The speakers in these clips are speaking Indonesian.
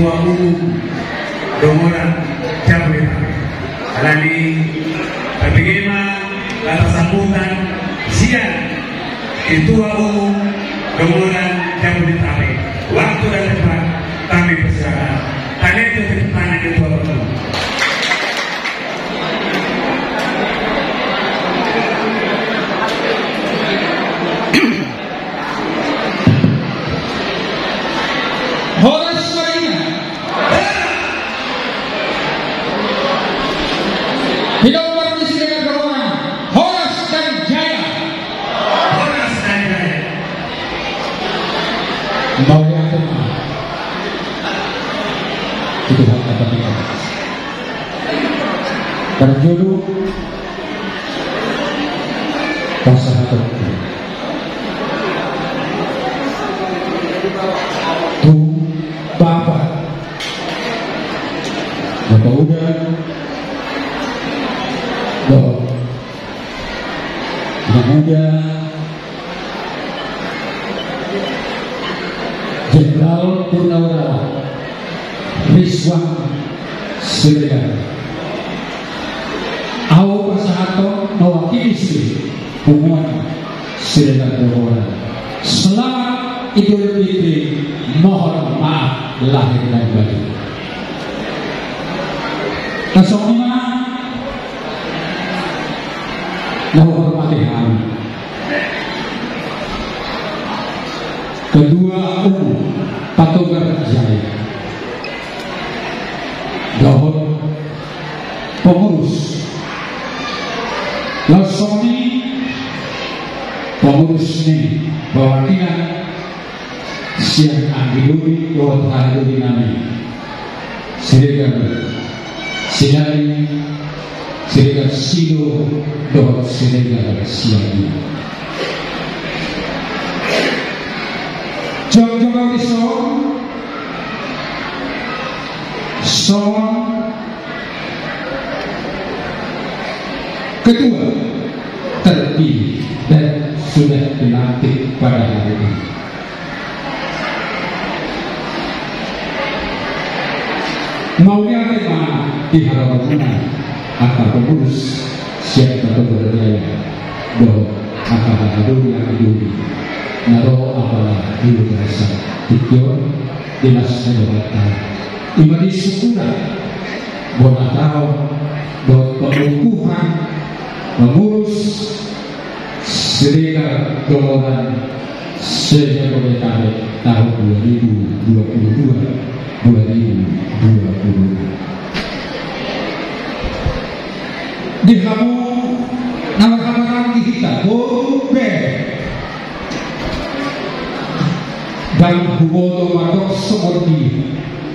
Ketua Umum Dongoran Jabodetabek. Alani bagaimana atas sambutan siang Ketua Umum Dongoran Jabodetabek. Waktu dan tempat kami persilakan. Tanya itu tanya Ketua Umum. Horas Marina. Hidup Presiden Dongoran Horas dan Jaya. Horas dan Jaya. Mau yang tenang. Itu hal apa kita? Berjudul Pasahat Bapak udah loh muda Jenderal Purnawirawan Rizwan Siregar Au Pasahato mewakili hubungan Siregar Dongoran. Selamat Idul Fitri, mohon maaf lahir dan batin. Kesonima menghormati kami. Kedua Umum Patogar Jaya, Dohor pengurus Lasoni pengurus ini perwakilan siang Anggiduri Dohor Haduri Nami Siregar Sinari Siregar Sido Dohor Siregar Siang Jom-jom Son Ketua terpilih dan sudah dilantik pada hari ini. Maunya tema di halaman akar pengurus siap atau berdaya doh akar adul yang aduli naro apalah dulu berasa tikion dinas negara imadi syukuran bonatau doh pengukuhan mengurus Siregar Dongoran se-Jabodetabek tahun 2022-2020. Di kamu nama-nama kita boleh dalam huboto matok seperti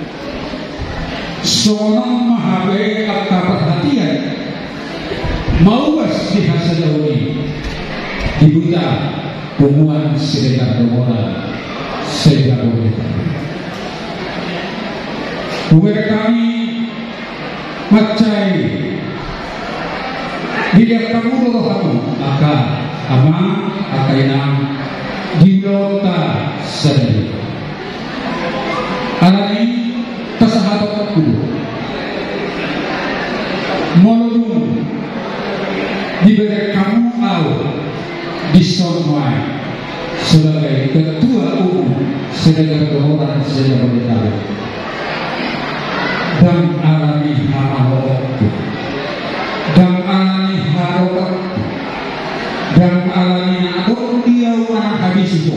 seorang mahabe atau perhatian mauas di hasil ini dibuka hubungan Siregar Dongoran se-Jabodetabek. Hubungan kami macai tidak kamu rohatu maka ama akainam dilota sendiri. Alani pasahatot kudu molodum diberi kamu au disonwai sebagai Ketua Umum Siregar Dongoran se-Jabodetabek dan alami hamahotu dan alami harokat dan alami nakon dia orang habis itu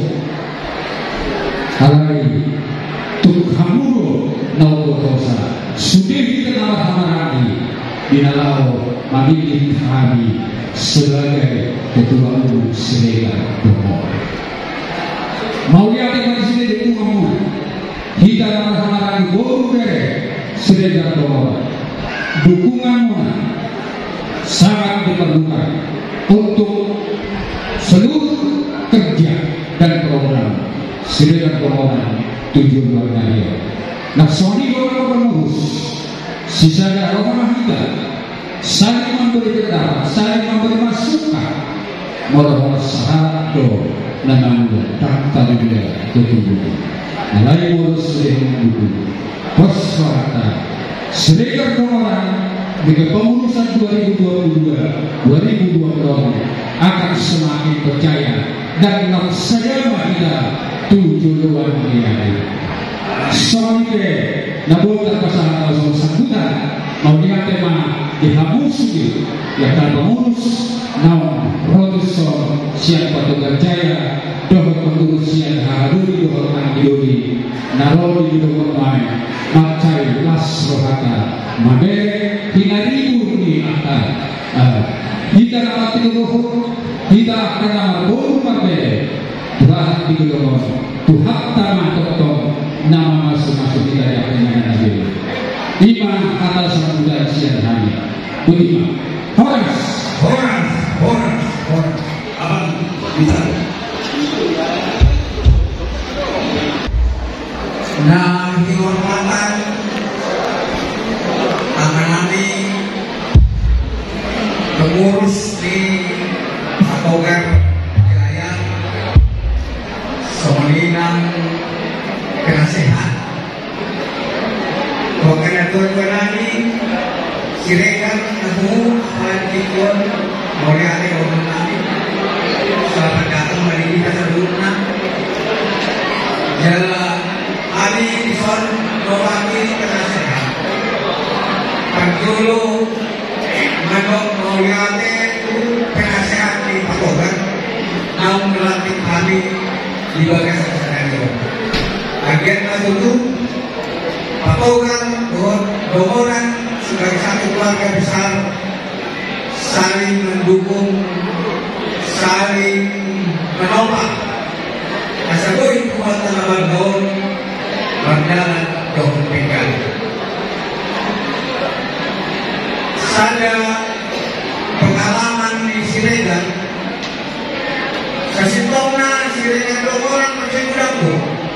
alami tukhamuro naukotosa sudah dikenal hamarani binalau memilih kami sebagai Ketua Umum Siregar Dongoran. Mau lihat yang di sini di umum kita hamarani boleh Siregar Dongoran dukunganmu sangat diperlukan untuk seluruh kerja dan program Siregar Dongoran tujuan warganya. Nah, Sony orang pengurus, sisanya orang kita saling memberi pendapat, saling memberi masukan, moral sahabat do, namanya tak tadi dia ketujuh. Lain urus dengan itu. Waspada Siregar Domoran di kepengurusan 2022-2024 akan semakin percaya dan naksayama kita tujuh luar dunia. Sampai nabutan pasangan atau sambutan mau dengan tema dihabusi yang akan mengurus naum produser siapa tukang jaya dohor pengurus yang haruri dohor angidoni narodi dohor main macai las rohata mabere hinaribu ni akan kita dapat dohor kita akan berburu mabere Tuhan di dohor Tuhan tamat totong nama masuk-masuk kita yang dengan Nabi Ima atas sambutan siang hari Ulima Horas Abang bisa. Nah, dihormatan Amanani pengurus di Atogar Jaya Solinang Kenasehat Koordinator Penani Siregar Namu Halikon Mulai hari orang nanti selamat datang dari kita sebelumnya jalan hari dison mewakili kenasehat Pagdulu Manok Mauliate penasehat di Patogar namun melantik kami di bagian skenario agenda itu Patogar Domoran sebagai satu keluarga besar saling mendukung, saling menopang. Asabui kekuatan abang gaul berjalan dohon pinggan. Sada pengalaman di Siregar, sesitongna Siregar Domoran bercengkudangku.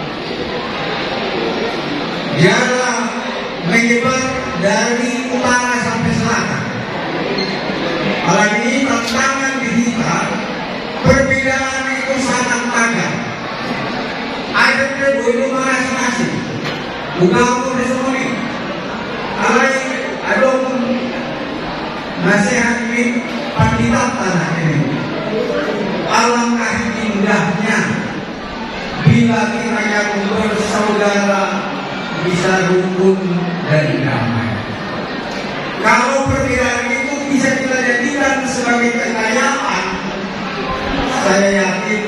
Dialah menyebar dari utara sampai selatan. Apalagi tantangan di kita, perbedaan itu sangat tajam. Ada berbeda masing-masing. Bukan di semua ini. Alai ada nasihat ini panditan tanah ini. Alangkah indahnya bila kita yang bersaudara bisa rukun dan damai. Kalau perbedaan itu bisa kita jadikan sebagai kekayaan, saya yakin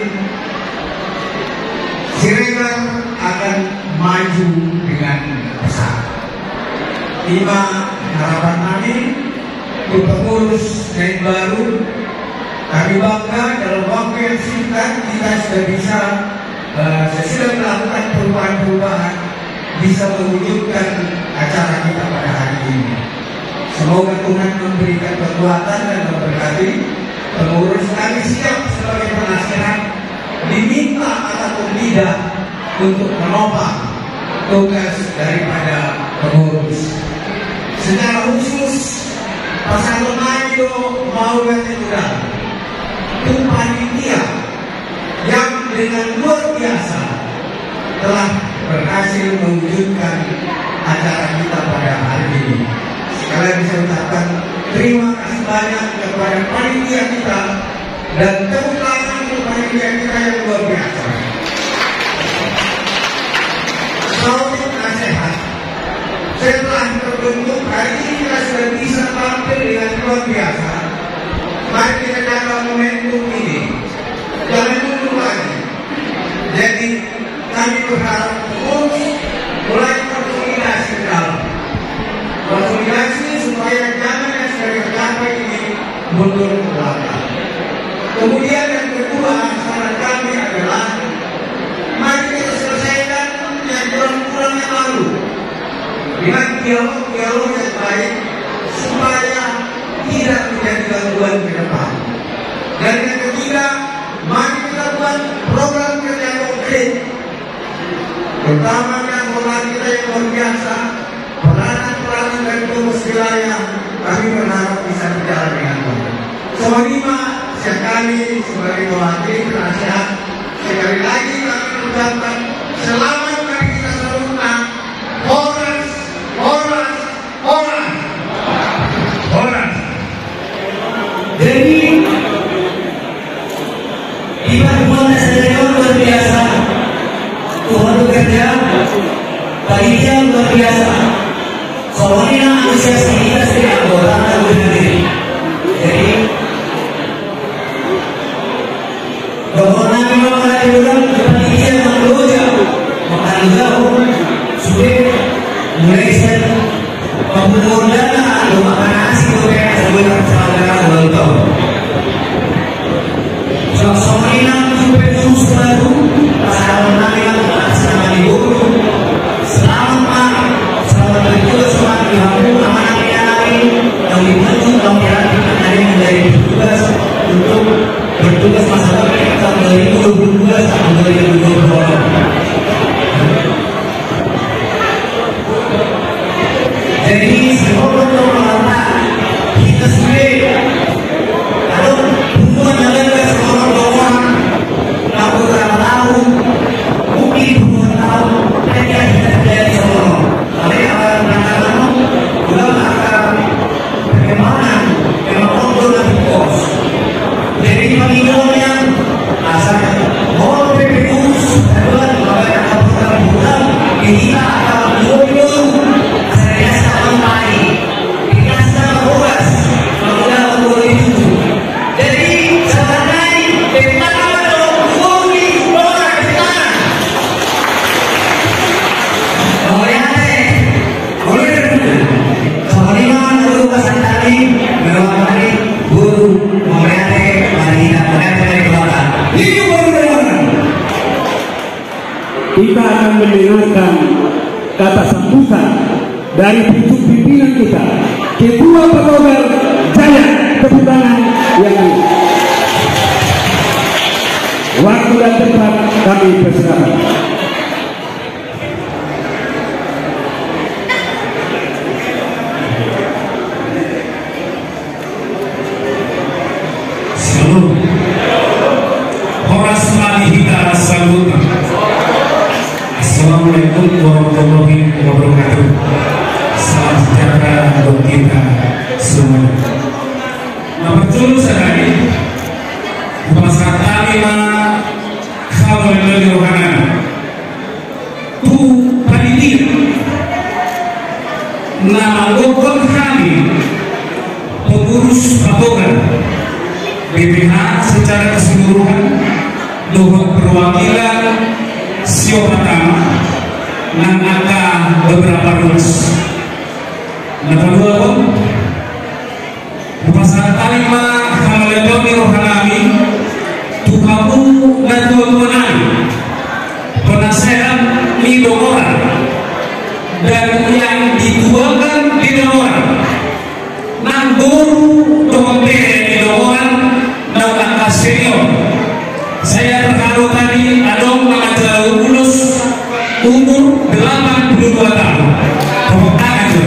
Siregar akan maju dengan besar. Lima harapan kami pengurus yang baru, kami bangga dalam waktu yang singkat kita sudah bisa sesudah melakukan perubahan-perubahan bisa mewujudkan acara kita pada hari ini. Semoga Tuhan memberikan kekuatan dan memberkati pengurus kami siap sebagai penasehat diminta ataupun tidak untuk menopang tugas daripada pengurus. Secara khusus pasangan Mayo mau juga itu panitia yang dengan luar biasa telah berhasil mewujudkan acara kita pada hari ini. Sekalian saya ucapkan terima kasih banyak kepada panitia kita dan tepuk tangan untuk panitia kita yang luar biasa. Saudara nasihat, setelah terbentuk hari ini kita sudah bisa tampil dengan luar biasa. Mari kita jaga momentum ini, jangan mundur lagi. Jadi kami berharap terus mulai konsolidasi ke dalam. Konsolidasi supaya jangan yang sudah tercapai ini mundur ke belakang. Kemudian yang kedua, saran kami adalah mari kita selesaikan yang kurang-kurang yang lalu dengan dialog yang baik supaya tidak menjadi gangguan ke depan. Dan yang ketiga, mari kita buat program kerja konkret. Terutama yang kita yang luar biasa, peranan-peranan dari pengurus wilayah, kami berharap bisa berjalan dengan baik. Semua sekali sebagai mewakili penasehat, sekali lagi kami mengucapkan selamat bagi kita semua. Horas biasa. Soalnya antusias kita sebagai anggota lebih hadir. Jadi Dokonan memang ada orang kepanitiaan mengelola makan jauh sudah mulai set pembunuhan dana atau makan nasi goreng sebelum saudara beritahu. Sama ini sampai terus baru pasal menang sama ibu. Selamat berjuang selamat dihampun amanah lagi yang dibantu dalam jalan ada yang menjadi bertugas untuk bertugas masalah tahun 2022 sampai 2022. Jadi sebelum kita sudah kalau hubungan jalan ke sekolah orang aku berapa tahun mungkin 2 tahun mereka tidak jadi sekolah. Tapi anak-anak juga akan bagaimana memang kontrol dan pos. Jadi pengikutnya asal mau PPU adalah bahwa akan berbulan kita akan menunggu saya akan baik kita sedang bertugas mengulang umur itu. Jadi sebagai pertama mungkin orang kita kemudian lalu pesan tadi mewakili guru memperhati kita akan mendengarkan kata sambutan dari pucuk pimpinan kita, Ketua Patogar Jaya. Tepuk tangan yang ini. Waktu dan tempat kami persilakan. Assalamualaikum warahmatullahi wabarakatuh. Salam sejahtera untuk kita semua. Nah, betul sekali. Bahasa kami kalau lebih rohana tu panitia. Nama lokal kami pengurus patogar BPH secara keseluruhan, dohot perwakilan sio pertama nang angka beberapa rules. Nah kedua pun pasal talima kamaledoni rohanami tukamu natuatunai penasehat di Domoran dan yang dituakan di Domoran nang guru dompere di Domoran nang angka senior. Saya terharu tadi adong mengajar lulus umur 82 tahun. Tepuk tangan tuh.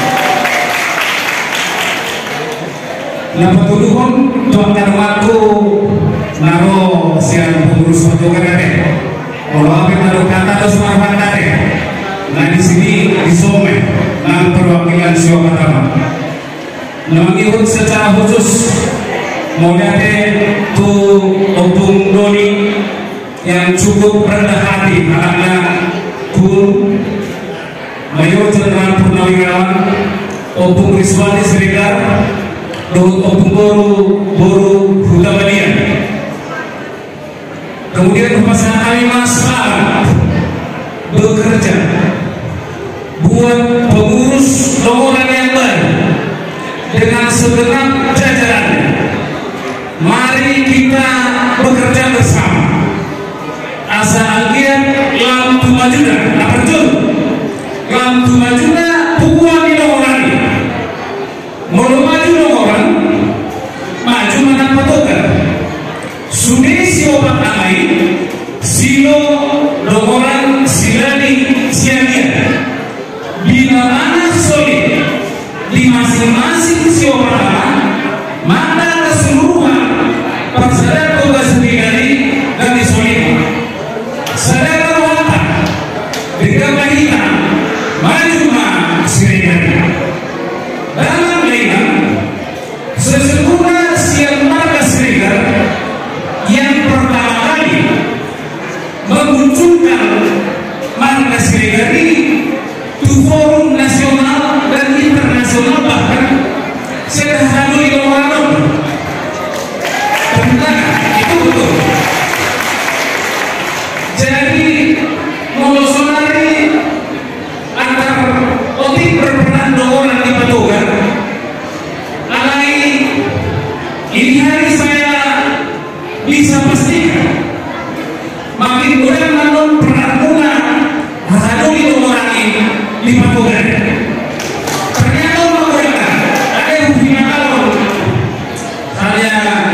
Nah betul tuan waktu naro siang pengurus patogar ada. Kalau apa naruh kata terus marfan ada. Nah di sini di Some, nah perwakilan sio pertama. Nah mengikut secara khusus mau lihat tuh Opung Doni yang cukup rendah hati, anaknya Kun Mayor Jenderal Purnawirawan Opung Riswati Sregar Opung Boru Hutabadian. Kemudian pasangan Alimah Semarang bekerja buat pengurus Domoran yang baru dengan segenap jajarannya. Mari kita bekerja bersama. Asal lihat lampu majuda, nah betul. Lampu majuda pukulan di Domoran. Mau maju Domoran, maju mana patogar. Sudah siapa namai, silo Domoran silani siagia. Bila mana solid di masing-masing siapa nama, mana keseluruhan persadar tugas sendiri dan disolid. Sadar wata dengan kita maju ma sirina. tepuk tangan, itu betul. Jadi menurut saudari antar otik berperan dua orang di Patogar. Alai ini hari saya bisa pastikan makin mudah namun peran mula hasil itu orang ini di Patogar. Ternyata menggunakan ada yang punya kalau hanya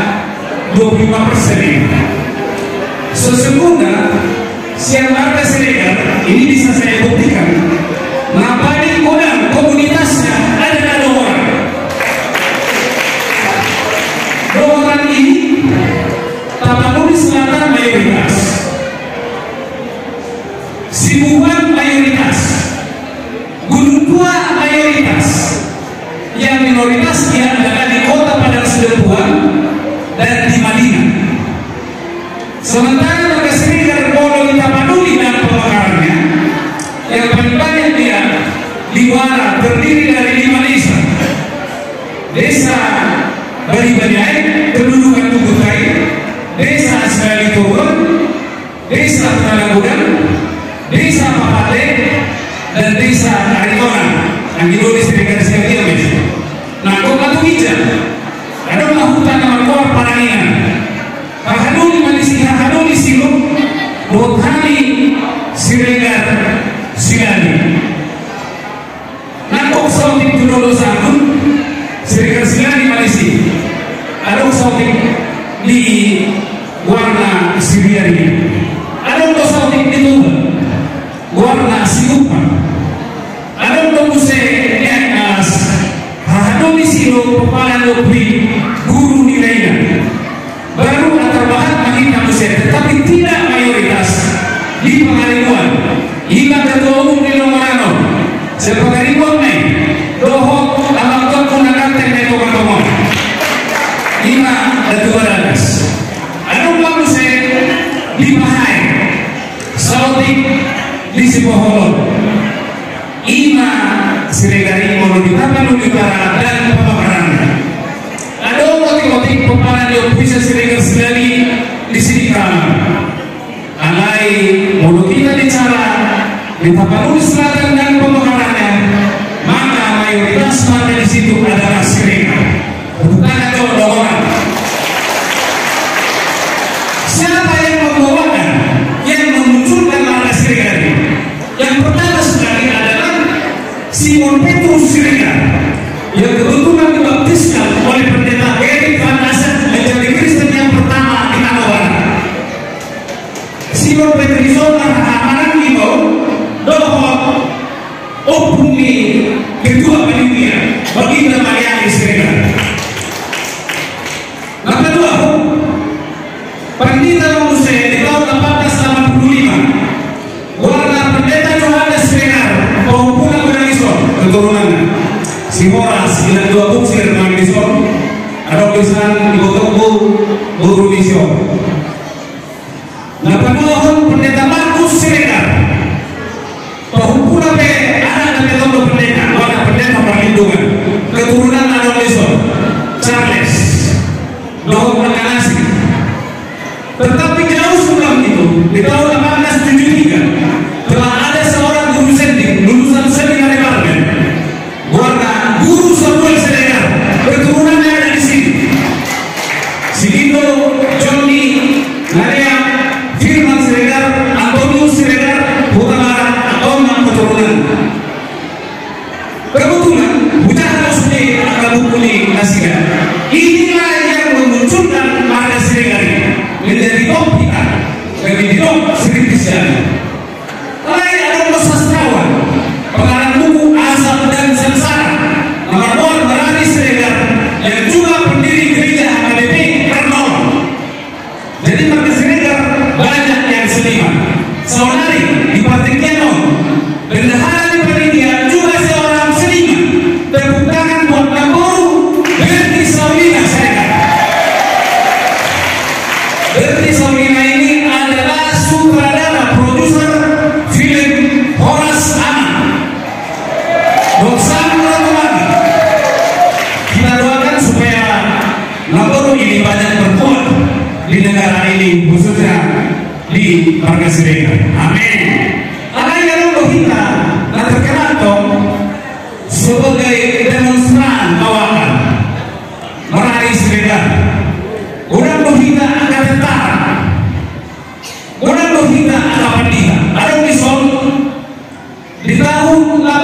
25%. Sesungguhnya siang warga Siregar ini bisa saya buktikan. Ngapani kodam komunitasnya ada dua orang. Dua orang ini Tapanuli Selatan mayoritas, Sibuan mayoritas, Gunung Tua mayoritas, yang minoritasnya adalah di Kota Padang Sidempuan dan di Madinah. Sementara warga Siregar Polo di Tapanuli dan pemekarannya yang paling banyak dia di Wara, terdiri dari 5 desa. Desa Bali-Baliai, kedudukan Tubutai, Desa Asgali Turun, Desa Tanagudang, Desa Papate, dan Desa Aritonan yang di Siregar Siregar. Nah, kok Batu Hijau ada hutan nama Kor Paranginan, Pahanuli Malaysia, Hanuli Silum, Bothani Siregar Sigani. Nakok Sautik Tudolo Sangkun Siregar Sigani Malaysia. Ada Sautik di warna Siriani. Ada Sautik di Tuban warna Siupan. Ada Muse Enas Hanuli Silum Papalan Lopri Guru Nilainya. Baru antar bahan kita Muse, tetapi tidak mayoritas di pengalimuan. Hingga ketua umum di Lomorano sepengalimuan nih dohok alamat gunakan teknik ngomong 5 dan 200. Ada Muse di Mahai, Sautik di Sipoholon, Ima Siregari Mono di Tapanuli Utara dan Pemekaran. Ada otik-otik peparan yang bisa Siregar sekali di sini kan. Alai mulut kita bicara di Tapanuli Selatan dan pemekarannya, maka mayoritas warga di situ adalah Siregar. Bukan ada orang. Siapa yang membawakan, yang memunculkan warga Siregar? Yang pertama sekali adalah Simon Petrus Siregar, yang kebetulan dibaptiskan oleh pendeta Erik Van Asen menjadi Kristen yang pertama di Kanawan. Simon Petrus Amaran Ibo dohok opumi kedua dunia bagi Maria Siregar. Yang kedua, Pendeta Muse di tahun 1885 warna pendeta Yohanes Siregar penghubungan Benanison keturunan Simora 92 Buksir Benanison ada tulisan Ibu Tunggu Guru Mission. Nah, penuhun pendeta Markus Siregar penghubungan anak dan ketemu pendeta warna pendeta perlindungan keturunan Benanison Charles Dohok Menganasi. Tetapi jauh sebelum itu di tahun 1873 telah ada seorang guru sendiri lulusan seminari parlemen warna Guru Samuel Siregar keturunannya ada di sini. Sigindo, Johnny, Maria, Firman Siregar, Antonius Siregar, Hutamara, Atoma keturunan. Kebetulan Bujah Rasmi Akabukuli Nasiga. Inilah yang memunculkan warga Siregar menjadi topika bagi didok Sri Kristiani. Lain ada sastrawan pengarang buku Azab dan Sengsara nomor Berani Siregar yang juga pendiri gereja HKBP Karnol. Jadi warga Siregar banyak yang seniman. Saudari di Patrikiano bendahara di Panitia juga seorang seniman. Tepuk tangan buat Naboru Berti Saulina Siregar. Berti Saulina ini adalah sutradara produser film Horas Anak. Doksam Ratuwani. Kita doakan supaya Naboru ini banyak berbuat ini khususnya di Marga Siregar. Amin. Karena yang kita terkenal sebagai demonstran kawakan meraih Siregar. Orang kita akan tentara, orang kita akan pandita. Ada misal di tahun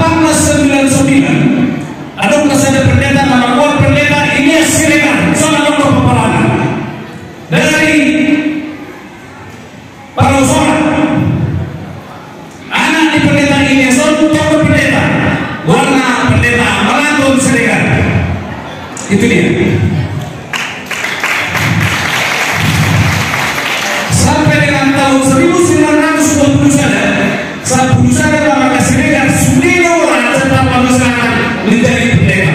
1899 ada kesan pendeta nama pendeta ini Siregar soal peperangan dari Parosoran. Anak di pendeta ini contoh pendeta warna pendeta melantun Siregar. Itu dia. Sampai dengan tahun 1920 saat perusahaan Marga Siregar sudah orang tetap masyarakat menjadi pendeta.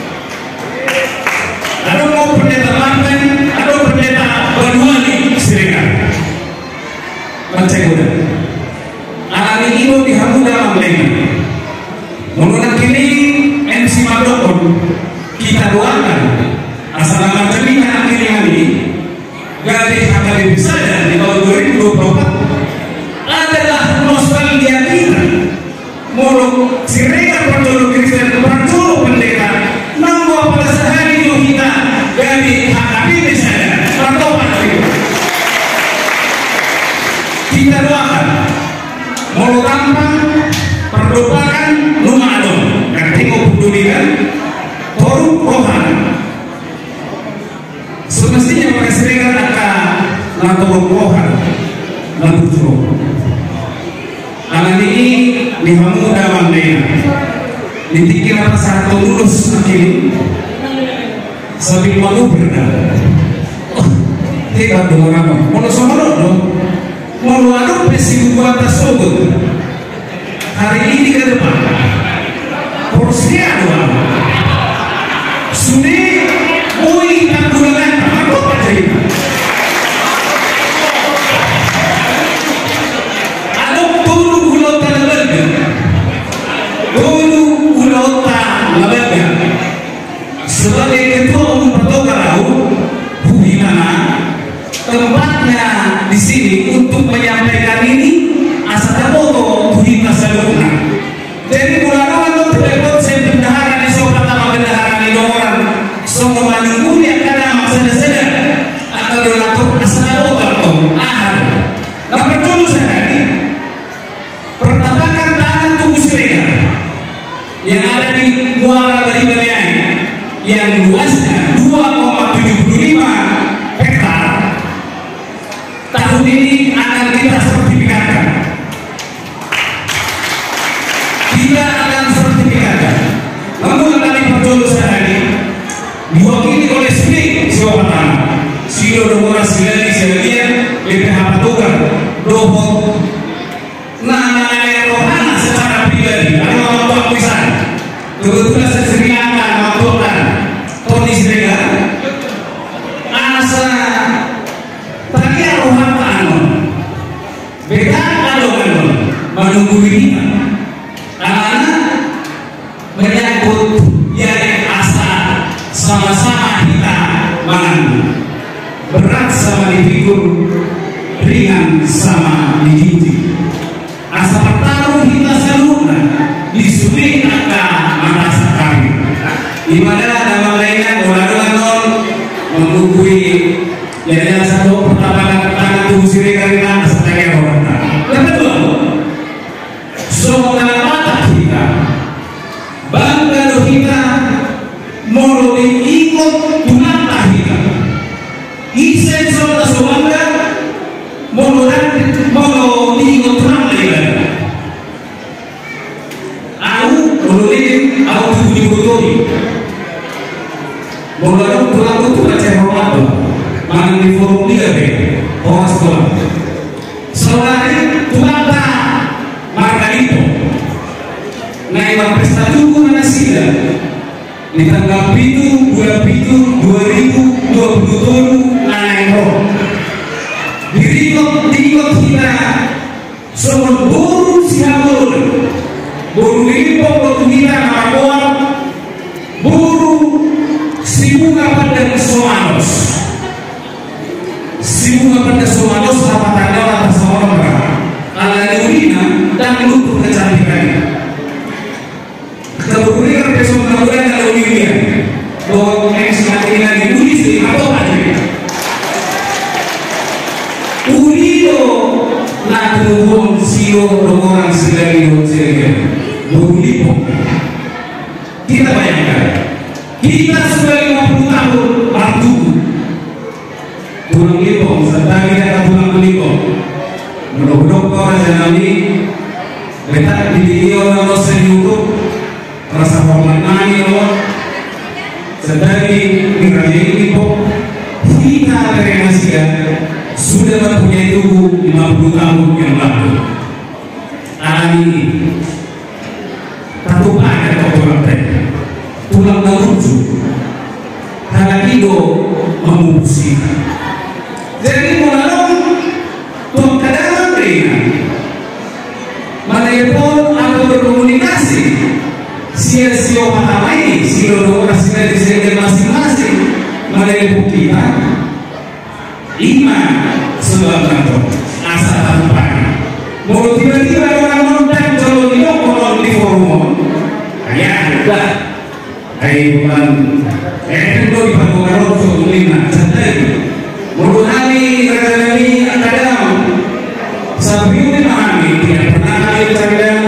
Ada mau pendeta Banten, ada pendeta Banyuwangi Siregar. Baca udah. Anak ini di Hamu dalam lagi. Menurut kini MC Madokon kita doakan asal nama cerita akhirnya ini garis akan bisa di tahun 2024 adalah nostalgia kita. Mulu Siregar percolo Kristen percolo pendeta nambah pada sehari itu kita dari hati misalnya pertobat itu kita doakan mulu tanpa perdoakan rumah dong yang tengok pedulikan korup rohan semestinya Marga Siregar akan lakukan rohan lalu curug. Anak ini di Hamuda Mandena ditikir apa satu lulus akhir sambil malu berdal tidak dong apa mau somoro dong mau ada pesi buat tasawuf hari ini ke depan porsinya doang suni mui tak gunakan apa aja itu sebagai ketua umum Pertokarau Buhimana tempatnya di sini untuk menyampaikan ini asal foto Buhima Saluna. Jadi mulai itu telepon saya bendahara di soal pertama bendahara di orang semua minggu yang kadang maksudnya atau dilakukan asal foto nah percuma saya pertapakan tangan tubuh Siregar yang ada di Muara Baribayan yang luasnya 2,75 hektar tahun ini akan kita sertifikatkan. Namun tadi percolo sehari diwakili oleh Sini Jawa Tengah Silo Domora Silali Silalian BPH Patukan Dohot Nana Rohana secara pribadi ada waktu akuisan kebetulan saya sering akan waktukan Tony Siregar asa tadi Rohan Anon beda Anon menunggu ini anak menyangkut yang asa sama-sama kita menanggung berat sama dipikul ringan sama dijinjing asa bertaruh kita seluruhnya disuri akan merasa kami dimana nama lainnya orang-orang menunggui jadi satu pertama tangan tubuh Siregar kita sebagai orang yang kedua semua mata kita bangga lo kita mau diikut tunata kita isen soal bangga mau diikut tunata kita aku dibutuhi mau tulang itu baca hormat mana di forum dia orang sekolah selain tunata marga itu naik pesta tubuh nasida di tanggal itu 2027 naik roh dirikot kita semua buru siapun buru ini pokok kita nama buru si bunga pada Somanos Simula pagkasumalos sa patanaw at sa orang alaniulina dan menutup kecantikan. Kebukuran besok kebukuran kalau dia bahwa yang semakin lagi tulis di apa aja. Ulido nak tunggu sio orang sedang berulipo. Kita bayangkan, kita sudah 50 tahun waktu tulang lipo, sedang kita tulang lipo. Mudah-mudahan orang yang ini letak di video orang dosen YouTube rasa hormat nani loh sedari mengerjakan lipo kita dari Malaysia sudah mempunyai tubuh 50 tahun yang lalu. Ini tatuan atau tulang lucu karena itu memungsikan. Jadi melalui pengkadangan menelpon atau berkomunikasi sia-sia pertama ini silaturahmi dari segala masing-masing menelpon kita iman sebab kantor asal tanpa mau tiba-tiba orang nonton kalau di orang di forum kayak udah bukan itu di panggungan rosso lima sadari mau hari kali kadang sebelum memahami tidak pernah kali kadang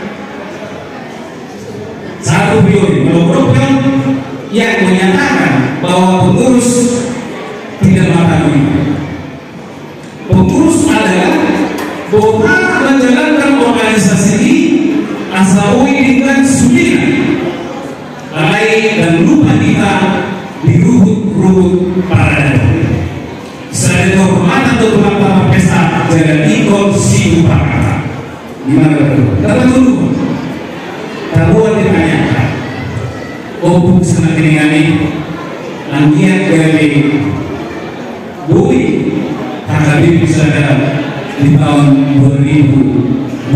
satu periode program yang menyatakan bahwa pengurus tidak mengetahui. Pengurus adalah bukan menjalankan organisasi ini asawi dengan sunnah lalai dan lupa kita di ruhut para dahulu. Selain kehormatan untuk teman-teman pesta jalan ikon si upakata gimana betul? Dapat dulu tabuan ditanyakan untuk semakin ini langian dari bui kakak bisa di tahun 2020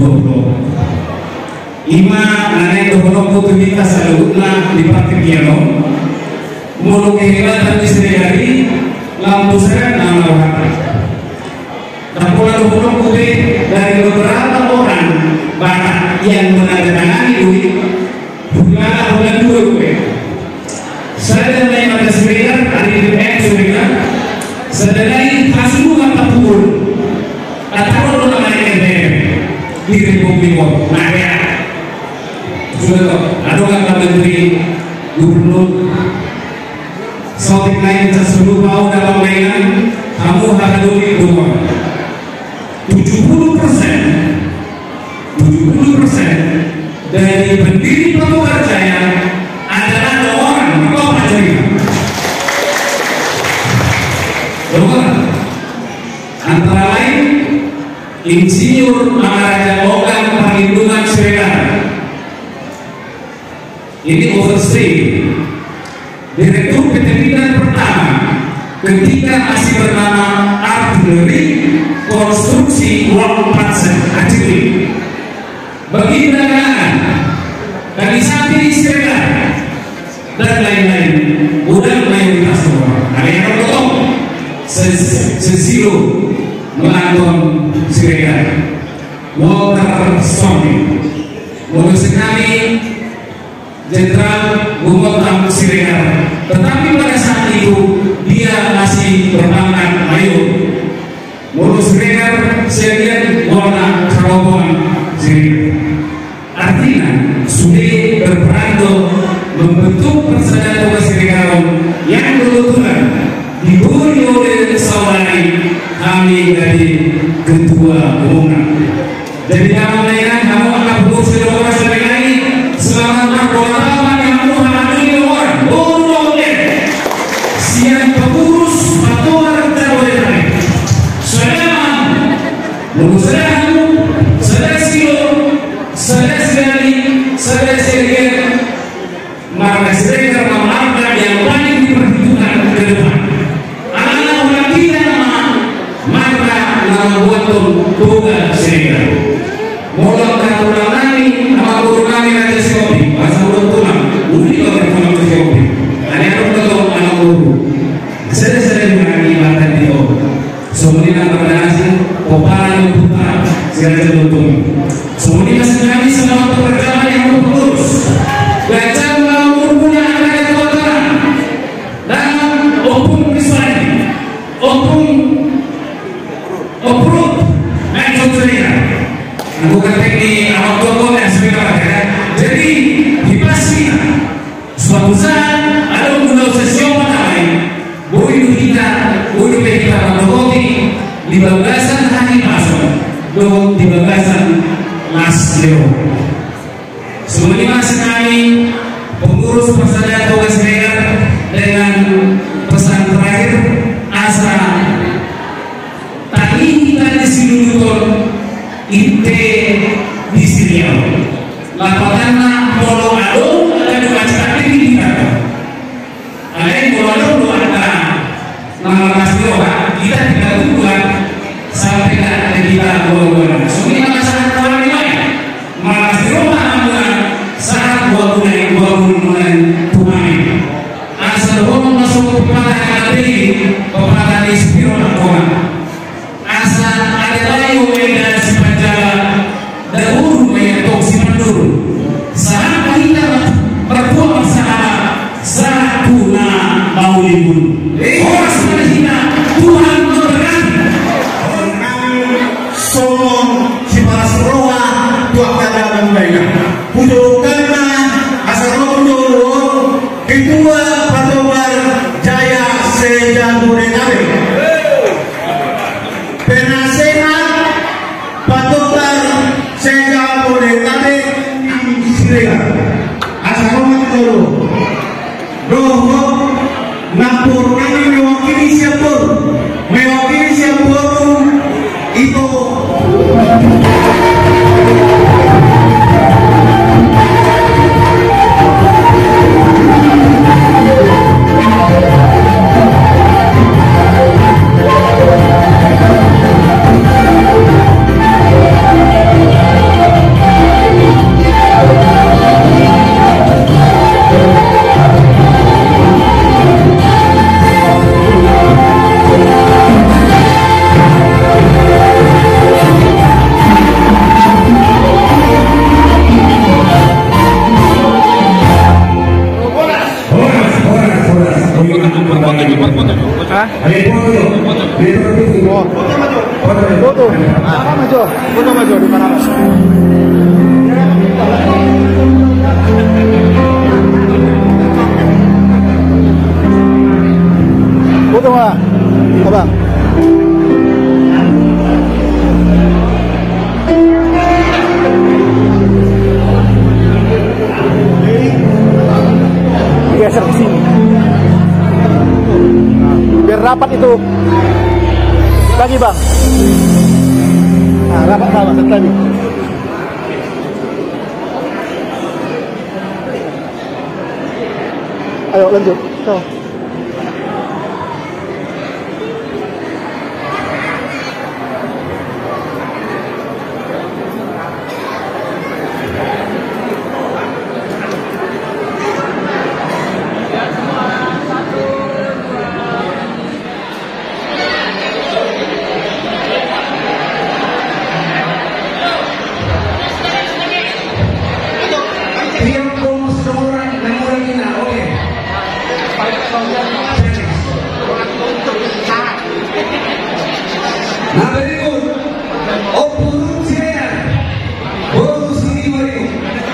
ima aneh dokono kita salutna di partai piano mulu kehebatan istri hari lampu serang nama orang tampula dokono dari beberapa orang barat yang menandatangani duit bulan 2 saya dan ada sebenarnya hari ini sebenarnya sedangkan hasilnya tapur atau orang lain di Republik Malaysia sudah ada kata menteri gubernur Saudi lain tersebut mau dalam mainan kamu harus duit 70% dari pendiri Pemukarjaya adalah orang di Kota Jakarta. Antara lain Insinyur Maharaja Logam Perlindungan Sriwijaya. Ini overstay. Direktur PT Bidang pertama ketika masih bernama Artileri Konstruksi Uang Patsen Acili. Bagi dagangan dari sapi Sriwijaya dan lain-lain udah mayoritas orang. Ada yang berkotong sesilo melakukan Sriwijaya. Walter Stone mudah sekali Jenderal Bumotang Sriwijaya, tetapi pada saat itu dia masih berpangkat mayor. Mulus Sriwijaya saya lihat warna kerobongan Sriwijaya. Artinya sudah berperan membentuk persatuan tugas Sriwijaya yang kebetulan diberi oleh saudari kami dari ketua umum. Jadi dalam layanan kamu akan berusaha dengan Sriwijaya selama 4 tahun yang kamu hadiri orang boleh siang pengurus atau orang terboleh selama berusaha saudara silo saudara sekali saudara sekalian maka Sriwijaya memalangkan yang paling diperhitungkan ke depan anak orang kita maka nama buat tugas Sriwijaya mulai Semuanya berdasar Popala Putra Siraja Lutung. Semuanya sekali selama perjalanan yang berurus. Belajar umurnya akan kota dalam opung Islam, opung oprut dan sebagainya. Aku kata ini awak tokoh yang sebagainya. Jadi dipasti suatu saat ada guna sesio lain. Boleh kita mengikuti di bagasan hari masuk, di bagasan Mas Leo. Semuanya sekali pengurus persatuan tugas daerah dengan pesan terakhir asa tadi kita di sini betul inte di sini ya. Laporannya polo ado dan acara ini kita. Ada polo ado ada nama Mas Leo kita tidak buat sampai kita bawa. Semuanya masalah orang lain. Mas Leo saat dua bulan tunai asal orang masuk kepada kali kepada ispiro lakukan asal ada layu yang sepanjang dahulu yang toksi mendur saat kita berbuat bersama saat tuna mau libur orang sebenarnya kita Tuhan memberkati Somong si para seroa dua kata dan baiknya bujukan Ketua Patobar Jaya Sejagodenabe Penasehat Patobar Sejagodenabe Sirega Asal Toro Roho Napur kami mewakili siapapun itu Foto di mana Mas? Foto mana? Abang. Geser ke sini. Biar rapat itu. Lagi bang. Nah, rapat sama tadi. Ayo lanjut. So. Nah berikut opung saya bonus ini berikut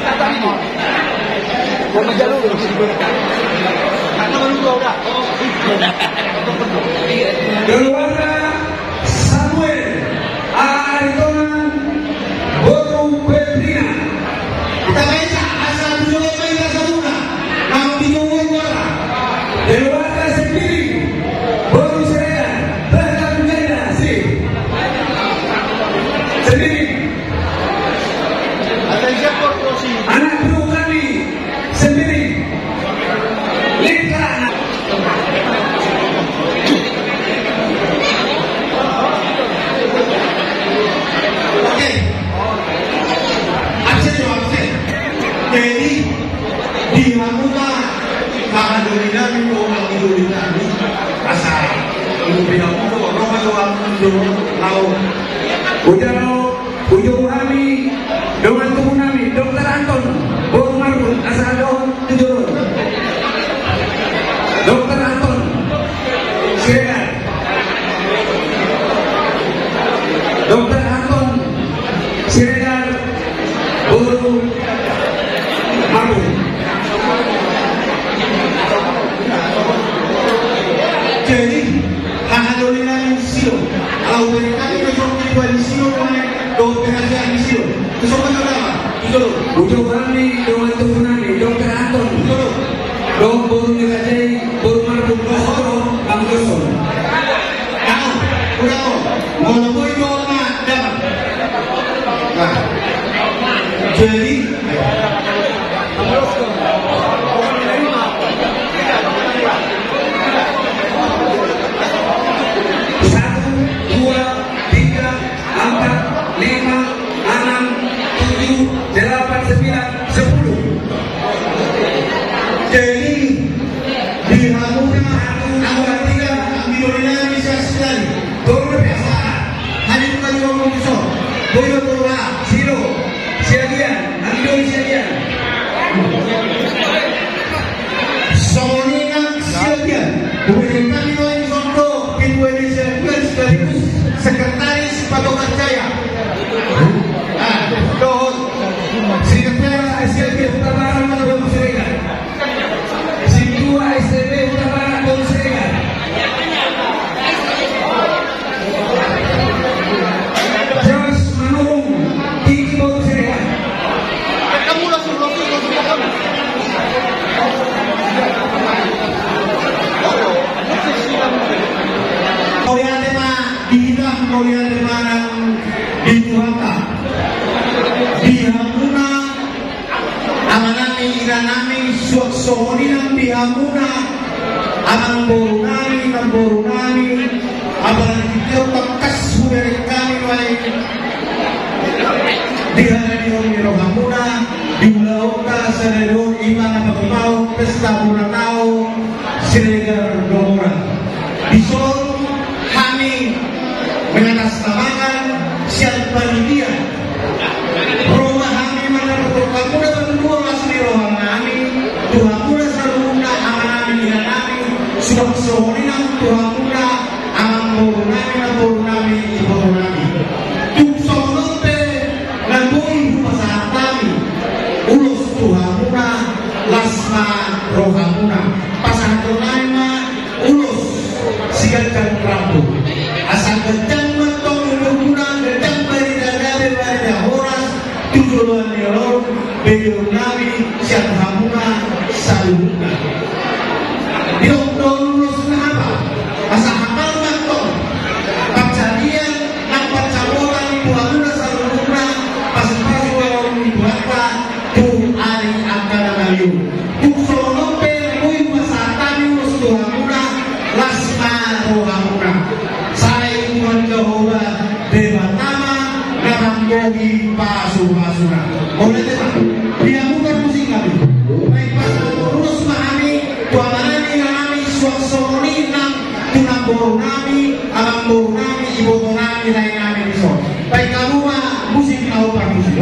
keluarga Samuel Aritonan Boru Petrina kita baca asal dulu baca semua nama bingung orang keluarga sendiri Boru saya bahkan menjadi sih sendiri anak bro kami sendiri lihat oke akses jawabnya jadi di Hamuta maka dominan orang Indonesia asal kalau beda orang Ujung kami dengan tubuh kami Dr. Anton Bor Marbun asal doon tujuh Dr. Anton silakan Dr. Anton silakan Bor Marbun. Jadi hahadolin namin silo. Kalau dari kami mencoba di silo dengan kooperasi di silo. Terus apa nama? Itu Ujung kami dengan tubuh kami Dr. Anton itu Dok Bor Nyekajai Bor Marbun Bor Bang Joson. tahu, udah tahu. Mau nemu itu orang dapat. Nah, jadi Satu, dua, tiga, empat, lima, enam, tujuh, delapan, sembilan, 10. jadi di Hamuna awal tiga Midorina bisa sekali. Turun biasa. Hari itu kan ngomong so. Boyo turun Silo, siagian, ambil siagian. Soalnya silakan. Kemudian kami lain contoh Ketua Indonesia sekaligus Sekretaris Patokan Jaya. Dohon Sekretariat SLB Hutan Barat Bang Serikat. Dua STB Hutan Barat Bang Serikat. Jos Manurung Tinggi Bang Serikat. Kalian tema dihitam, kalian tema yang dituangkan. Di Hamuna amanami iranami suaksoni ng di Hamuna amang borunami abalang kita pagkas dari kami walay di Hamuna Hamuna di Ulauta sa Leron ima na pagmao pesta muna tao silegar domora di Solo kami mengatasnamakan siang panitia rumah kami menurut kamu dapat dua masih rohang kami Tuhan muda saruna amanami inanami subak sohonina Tuhan muda amang borunami ibu nami tuksonote nagui pasahat kami ulus Tuhan muda lasma rohang muda pasahat ma ulus sigakan rambu asal kencang mentong menggunakan kencang bari dadabe bari horas tujuan dialog beliau nabi siap hamuna saluna dioktor lulus apa masa hafal mentong kejadian nampak caboran hamuna saluna pas-pas orang dibuatnya tuh ari akan ngayu tuh sonope kui pasatani ulus tuh hamuna lasma rohamuna saya Tuhan Jehovah debatama naranggogi pasur-pasura boleh tidak? Dia bukan musik kami baik pasal terus mahami tuanani nami suaksoni nang tunang borunami abang borunami ibu borunami lain nami bisa baik kamu mah musik kau musik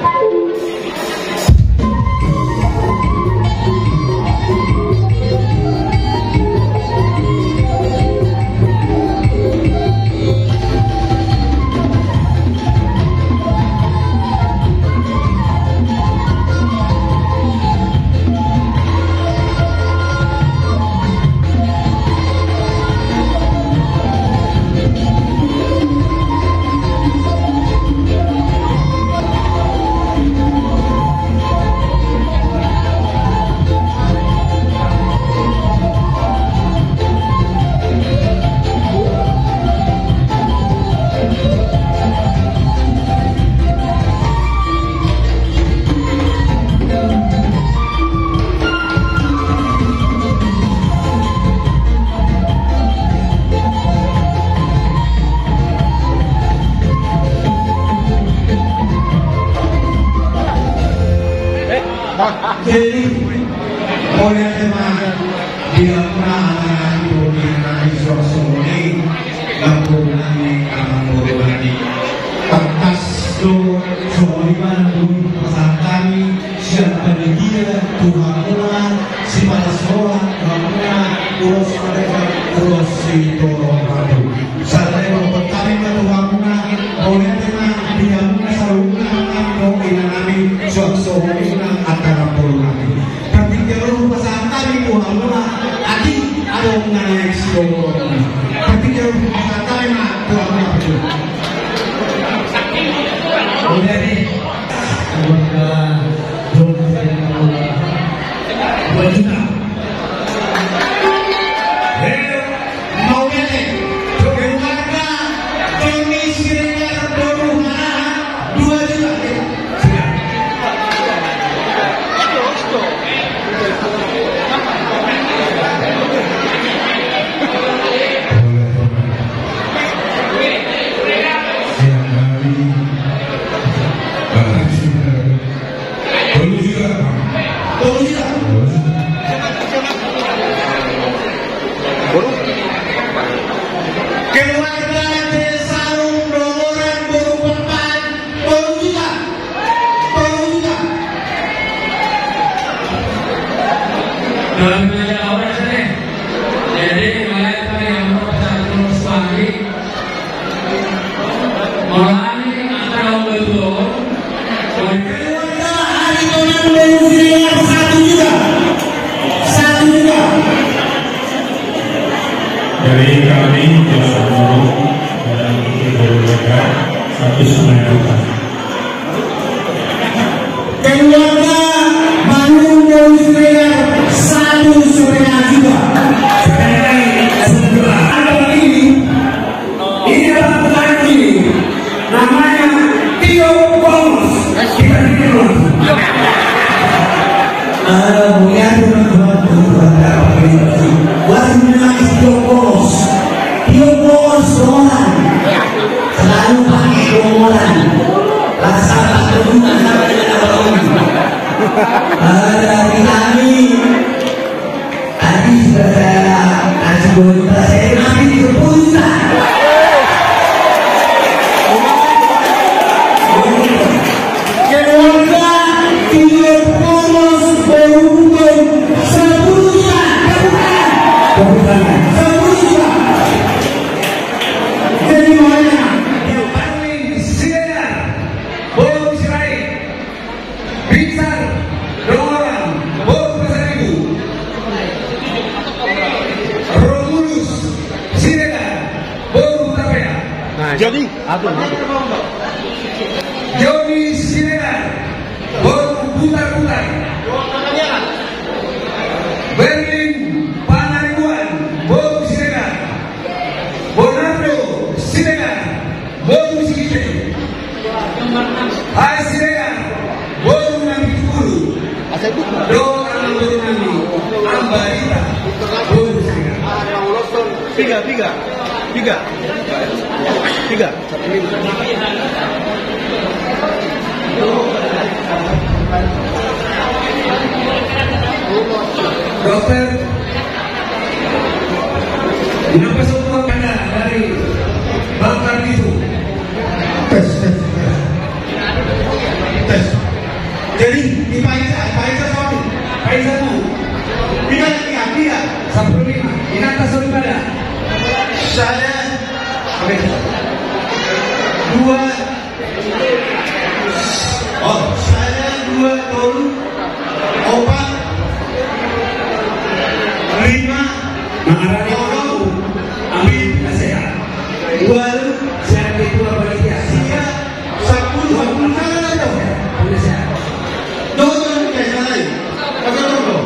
Jadi oleh teman dia pernah mengalami suasana ini, lalu mengalami namanya Tio Bonus. Kita bikin dulu. Mulia teman-teman buat menangis Tio Bonus. Tio Bonus orang selalu pakai gomolan. Rasa kedudukan sampai dengan orang. Dari kami tadi sudah saya kasih bonus saya nanti keputusan. Keluarga Tio Bonus beruntung sebulan. Jadi mana? Arwin Siregar, bonus Rai, Richard Doran, bonus 1.000. Romulus Siregar, bonus Tapea. Jadi, Joni Siregar, bonus putar-putar. Berlin Panaribuan, bonus Siregar. Bonardo Siregar, bonus Gite. Hai Siregar, bonus Nabi Tukulu. Doa bonus Nabi Ambarita, bonus Siregar. tiga. Dokter, kenapa semua pada dari bakar itu? Tes. Jadi di Paisa suatu, Paisa tu, bila lagi dia, 15. Inata Soribada. saya dua tahun obat 5 Mengarahkan orang amin nasihat. Dua Saya ketua panitia. 10 kali ada. Nasihat. Doon kayak sana. Pagkakalo.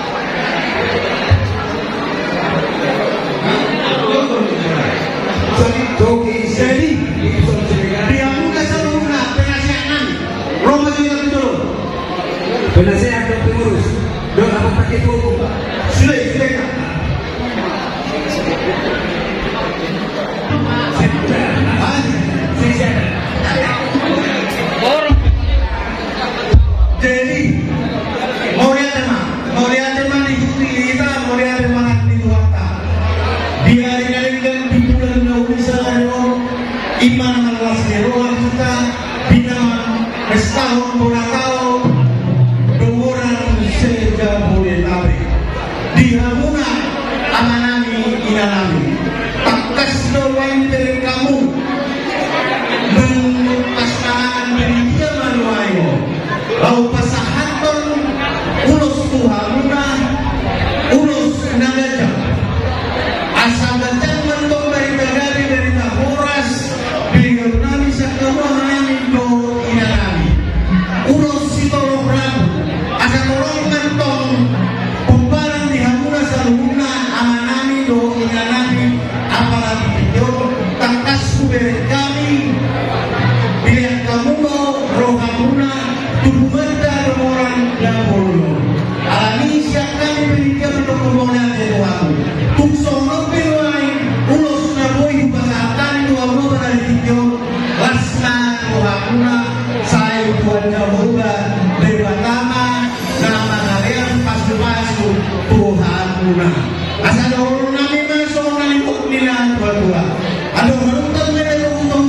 Jadi, dia buka sebelumnya penasihat Roma juga itu. Penasehat dan pengurus. Doa apa pakai hukum? Sudah. Jadi, mau lihat teman di kita, mau lihat teman di Tuhan. Dia dengan di bulan November, iman melas dewa kita, binaman setahun purakau, denguran sejak boleh tabe. Dihamuna amanami inanami, takas doain dari kamu, mengupas tangan dari dia manuayo, lau pasahaton, ulos tuhamuna, ulos nagajak. Asal datang mentok dari negari dari Tahoras, beliau nami sakawah nami do inanami. Ulos si tolong rabu, asal tolong mentong, pembarang di hamuna saluna amanami do inanami, apalagi video tangkas kuberi kami, pilihan kamu do rohamuna, tubuhmenta orang labolo. Alami siap kami berikan untuk kemohonan Tuhan. Tuksong nopilwain, ulos na boy hubasatan dua mo dari video, lasna rohamuna, sayo Tuhan Jehovah, debatama, nama kalian pasu-pasu Tuhanuna. Asal orang nami masuk nalipot nila Tuhan. Aduh, harus tahu mereka untuk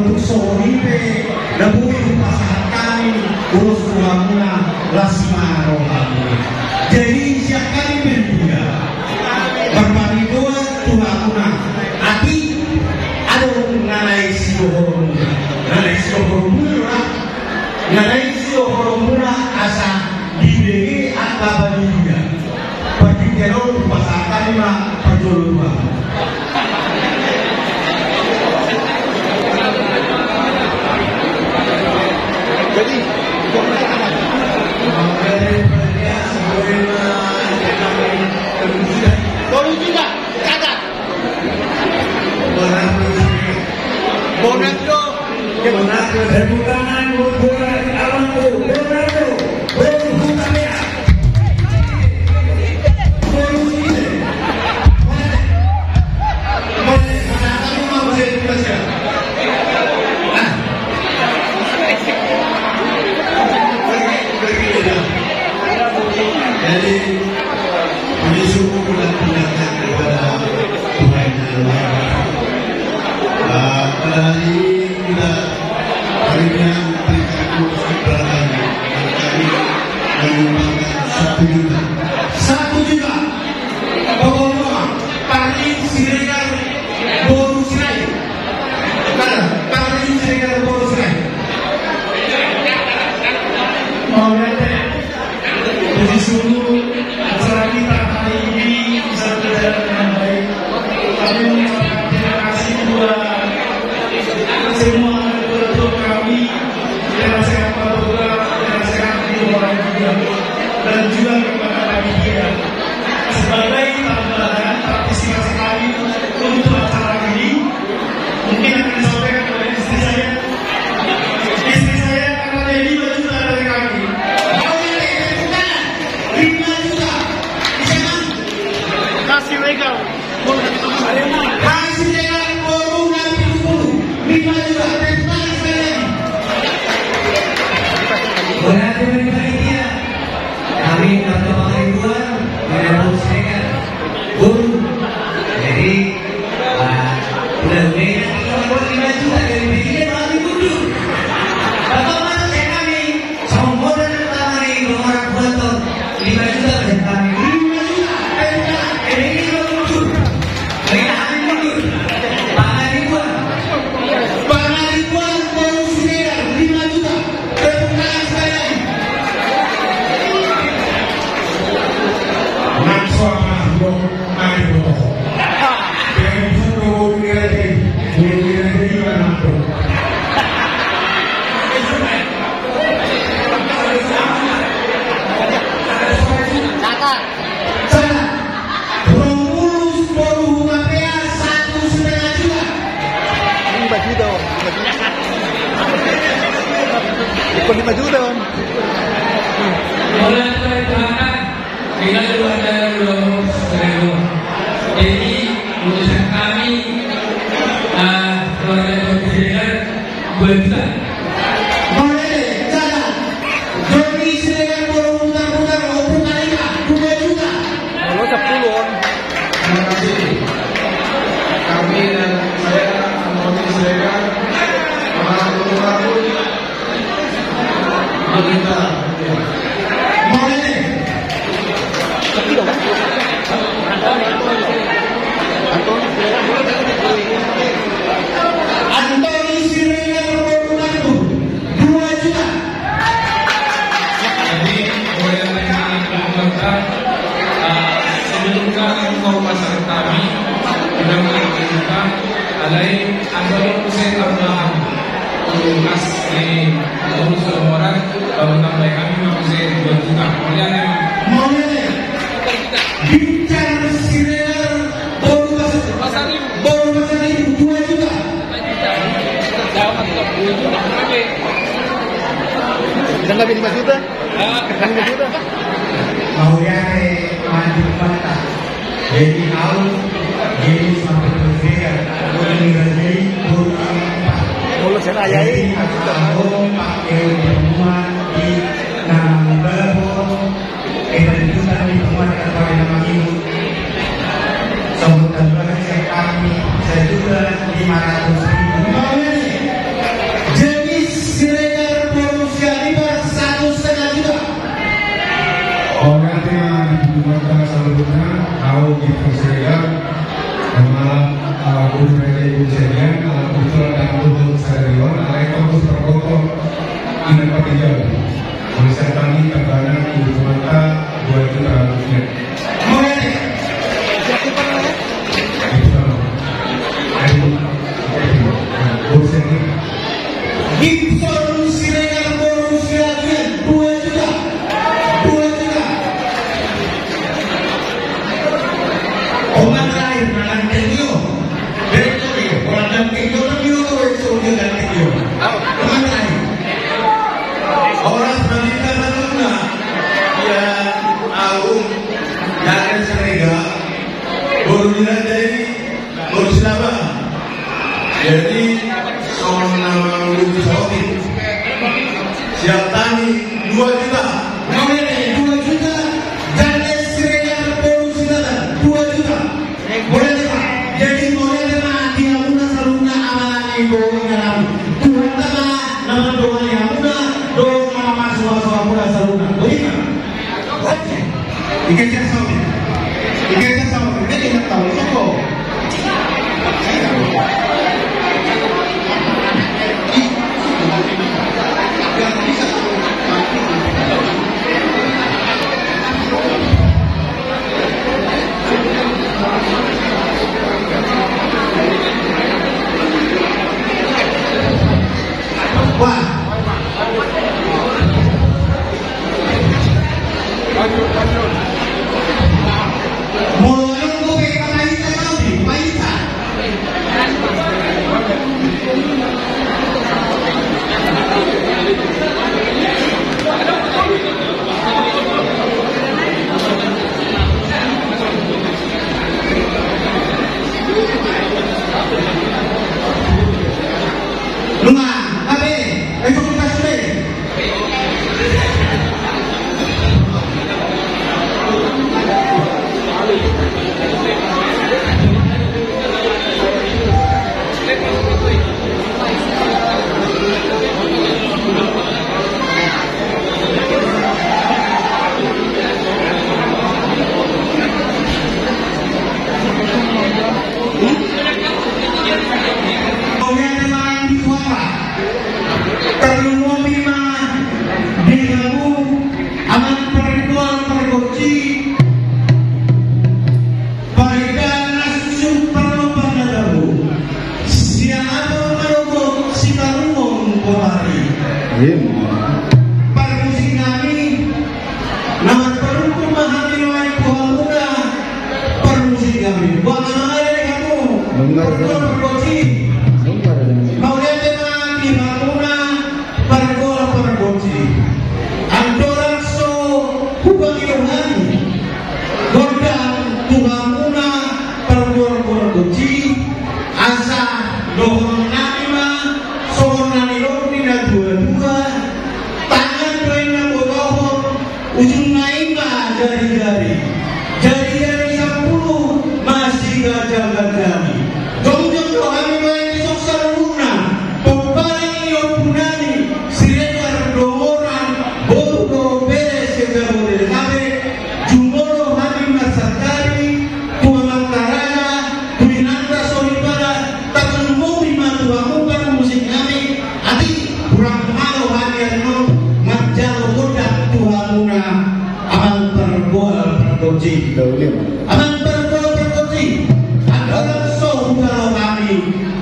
untuk soripe nabuhi pasangan kami urus rumahnya lasma rohani. Jadi siap kami berdua berbagi doa Tuhanuna ati ada nanai siohoromuna nanai siohoromuna asa diberi apa dia bagi kalau pasangan kami mah perjodohan. Jadi, boleh juga, catat. Bonado, Tepuk tangan buat Alonso, Bernardo, Bernardo. Jadi kami syukur dan tindakan kepada Tuhan yang Maha Esa. Pada hari ini kita hari ini memberikan kursi berani dan kami menyumbangkan 1 juta. Pokoknya Parti Siregar Boru Sirai. Parti Siregar Boru Sirai. Puji syukur acara kita hari ini bisa berjalan dengan baik. Kami mengucapkan terima kasih kepada semua ketua kami, penasehat Paduka, penasehat di luar juga, dan juga kepada panitia sebagai tambahan partisipasi kami untuk acara ini. Mungkin akan disampaikan oleh istri saya. Istri saya karena dia 5 juta dari kami. kasih legal. Kasih legal baru nanti 5 juta tentang saya. Berarti panitia kami pertama kali buat menabung legal baru. Jadi bulan Mei kita buat 5 juta dari media lagi mundur. Pertama saya kami sama modal pertama ini orang buat 5 juta dari kami. Ikut 5 juta om. Oleh perintahkan dengan keluarga Lulus. Jadi utusan kami keluarga Lulus 2 juta. Boleh, cara. Jadi silakan putar-putar opung kali 2 juta. Kalau 10 om. Terima kasih. Kami dan saya memohon silakan kita boleh. Antoni Siregar Boru 2 juta. Jadi boleh mengingatkan sebelum kami mau pasang kami sudah mengingatkan alai Antoni Hussein Abdullah lukas ini urus orang baru tambah kami masih 2 juta. Kemudian Boleh. Bicara Siregar Boru Pasar Ibu 2 juta. Bisa nggak 5 juta? 5 juta. Mau ya maju patah. Jadi harus jadi sampai berbeda. Tinggal jadi Boru Kalau saya ayai, pakai pertemuan di Nambabo, kelanjutan di pertemuan kepada nama ibu. Sambutan bagi kami, saya juga 500.000. Ibu Raja Ibu sekalian, Putra dan Luhut Sadariwan, Alaikum Protokol Ina Patijal, Mesertani Kabanan Ibu Mata 2 juta rupiah. Gibson Siregar Borussia 2 juta. Oman lain makan tegio. Betul orang dan tegio tegio tu itu dia dan tegio. Oman lain. Orang wanita Saruna yang agung dan Siregar Borussia dari Borussia. Jadi seorang lulusan Saudi siap tani 2 juta. Boleh 2 juta. Dan Siregar Borussia 2 juta. Boleh tak? Jadi boleh tak? Dia muna Saruna amalan ibu dalam Tuhan nama nama doa yang muna doa nama masuk muna Saruna. Boleh tak? Oke. Dikejar Saudi. Jadi nak tahu siapa? Wah. Mulai ko kay Paisa Saudi, Paisa. Lunga, abe, esok kita sudah. Jari-jari 10 masih gajah-gajah. Jom-jom kami main di sosial luna. Pembaling yang punani Siregar domoran bodo beres segar boleh kabe. Jumoro kami masakari Tuhan Karaya Kuinanda Solipara takkan mau dimatu bangun musik kami. Ati kurang malu kami anu ngajal kodak Tuhan luna. Aman terbual terkunci. Aman terbual terkunci. Adalah saudara kami.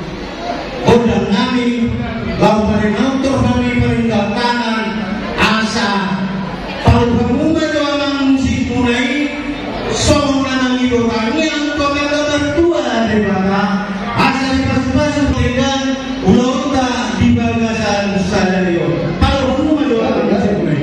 Kodang kami. Lau merenautur kami peringkat kanan. Asa. Palu pemunga doang musik mulai. Sohongan hidup kami yang komentar berdua daripada. Asa di pas-pasu dengan ulang-ulang di bagasan Sadario. Palu pemunga doang musik mulai.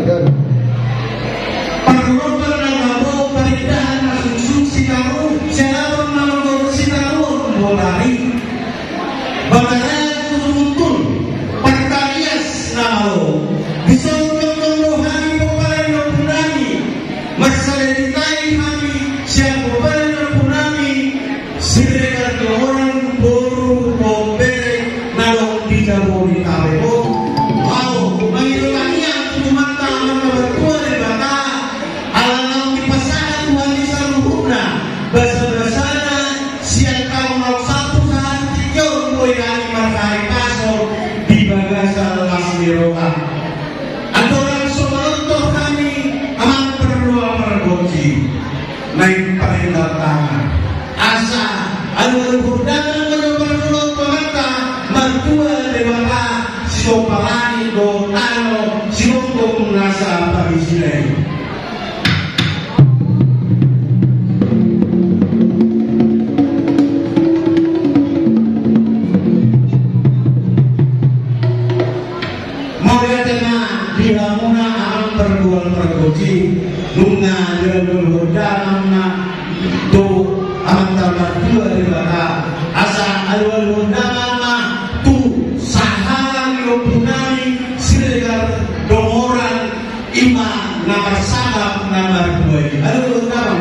Perlombaan nabo perindahan masuk sitaru, selalu nabo sitaru bolari. Bagaimana tuntun perkalias nabo bisa untuk hari peperangan punami masalah ditai kami siapa peperangan punami siregar orang boru bombere nalong dijabo di tabebo wow mengilukannya mata bertua di bata alang di pasangan Tuhan di saluhuna bahasa-bahasana siang kau mau satu saat tiga yang markai pasor di bagasan lasmiroa aturan somontor kami aman perlu pergoci naik perintah tangan asa alur hudan perlu mata mertua dewata sopalani do tano sinungkung nasa pagisinay. Muna ang perguan pergoci nunga jalur hudang tu antara dua dibata asa alwal hudang tu sahang yopunani siregar domoran ima nomor sabab nomor dua alwal hudang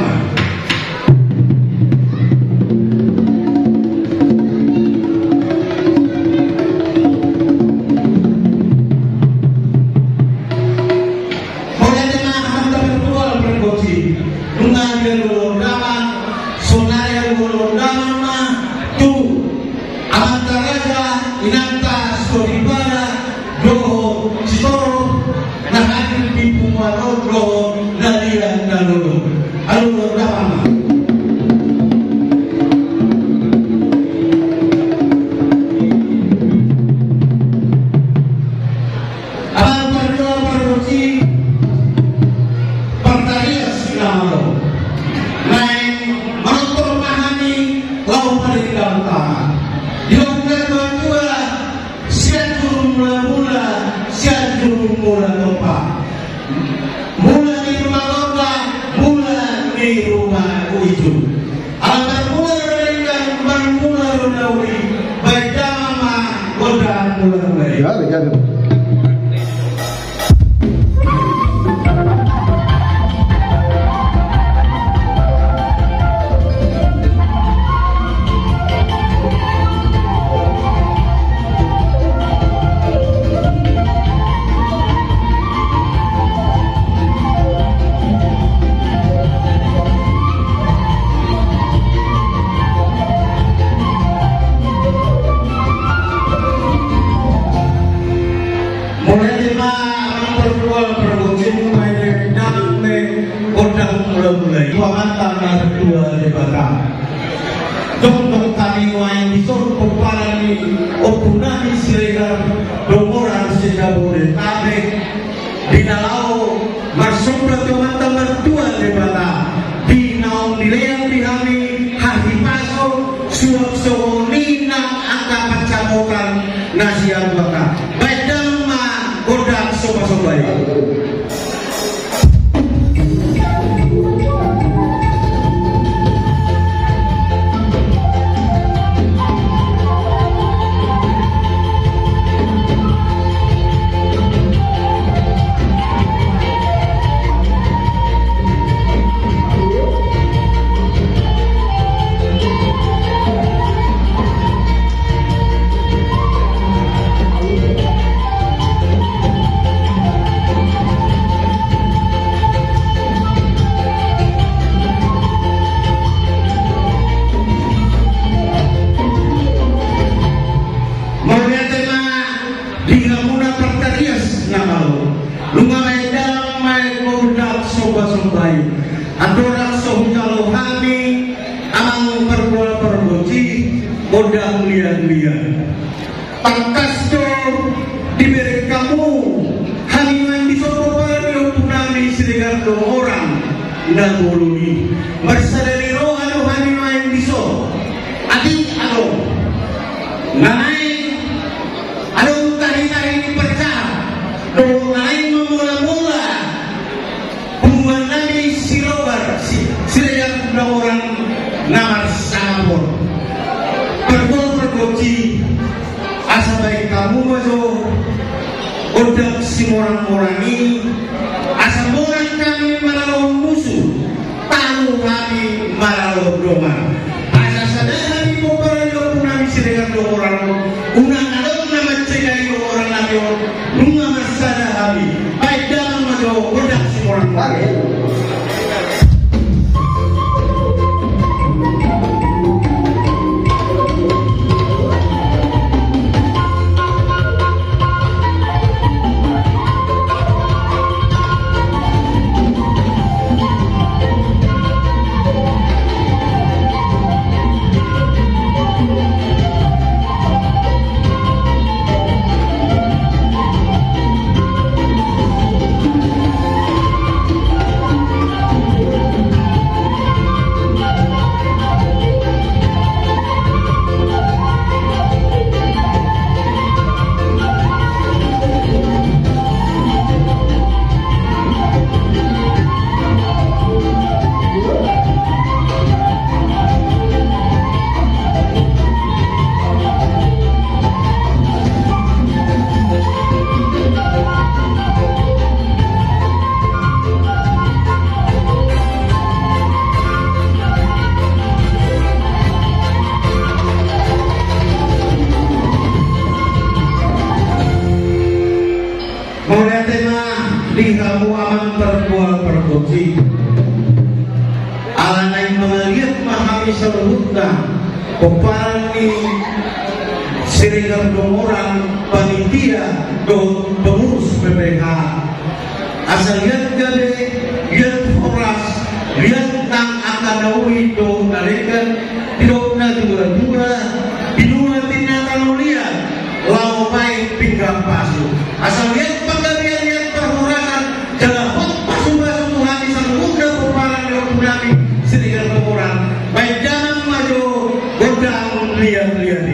Nanay, anong tahi-tahi ni percaya? Nung nanay memula-mula orang-orang ini asal orang kami malau musuh tahu kami malau doma asal sadar di poparan kami sedang orang unang ada nama cegai orang lagi bunga masada kami baik dalam maju bedak si orang lagi. Oleh tema di kamu aman terbual perbuci alanai melihat mahami sebutna peparani seringan orang panitia do pengurus PPH asal lihat gade lihat horas lihat tang akadawi do nalekan tidak na dua bidua tindakan lihat lau baik pinggang pasu asal lihat pengalian perhurasan jalan pasu-pasu Tuhan semudah peparan kami sedikit berkurang baik jangan maju godang lihat-lihat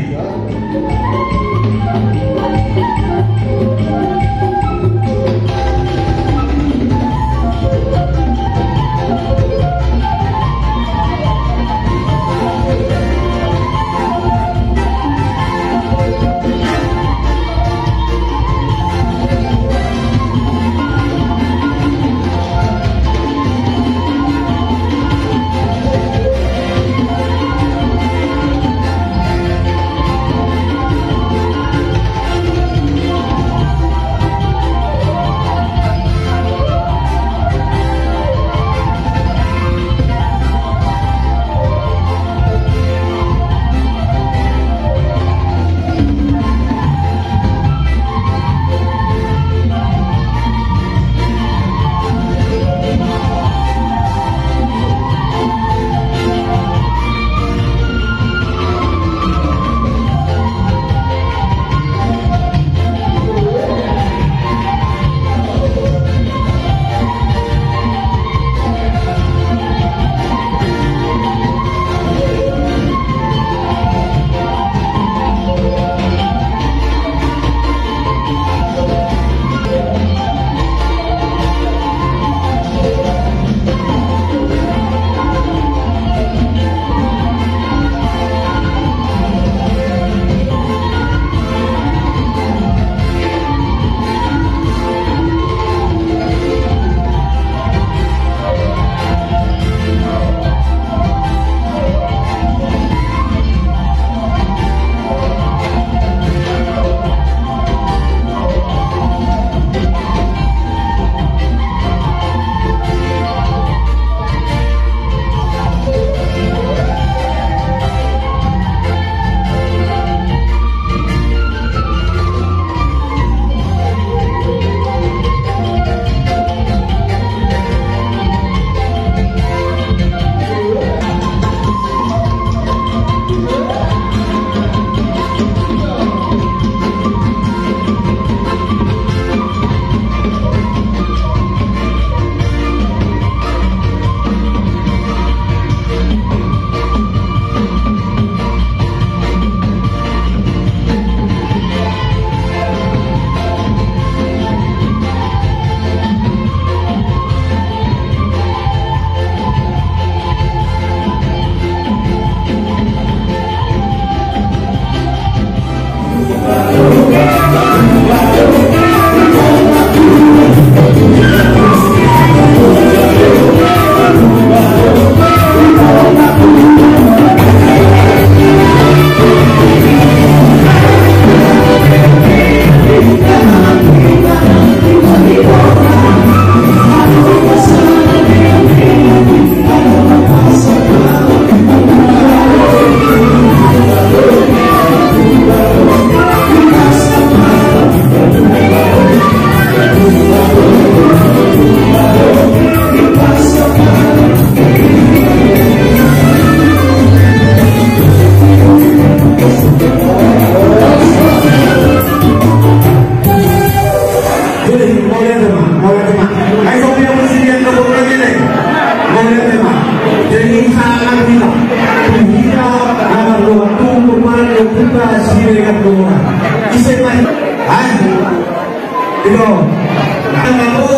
Ito. Ang ako,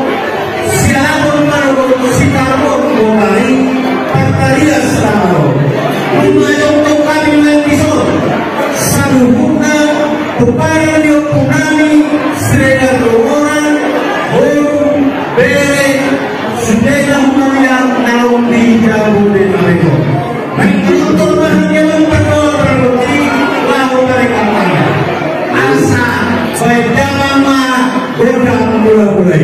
sinabon man ako si Tarot Bumari, pagkalias na ako. Tumayong ko kami ng piso, sa lubog na, tuparan niyo po namin, Sreda Romoran, Hoyong, Bere, Sudela Humariang, Naumbi, Jabude, Mariko. Nagtutunan niyo ang pagkakaroti, laho na rin ang mga. Asa, Baidama, Godang Mula-Mulay.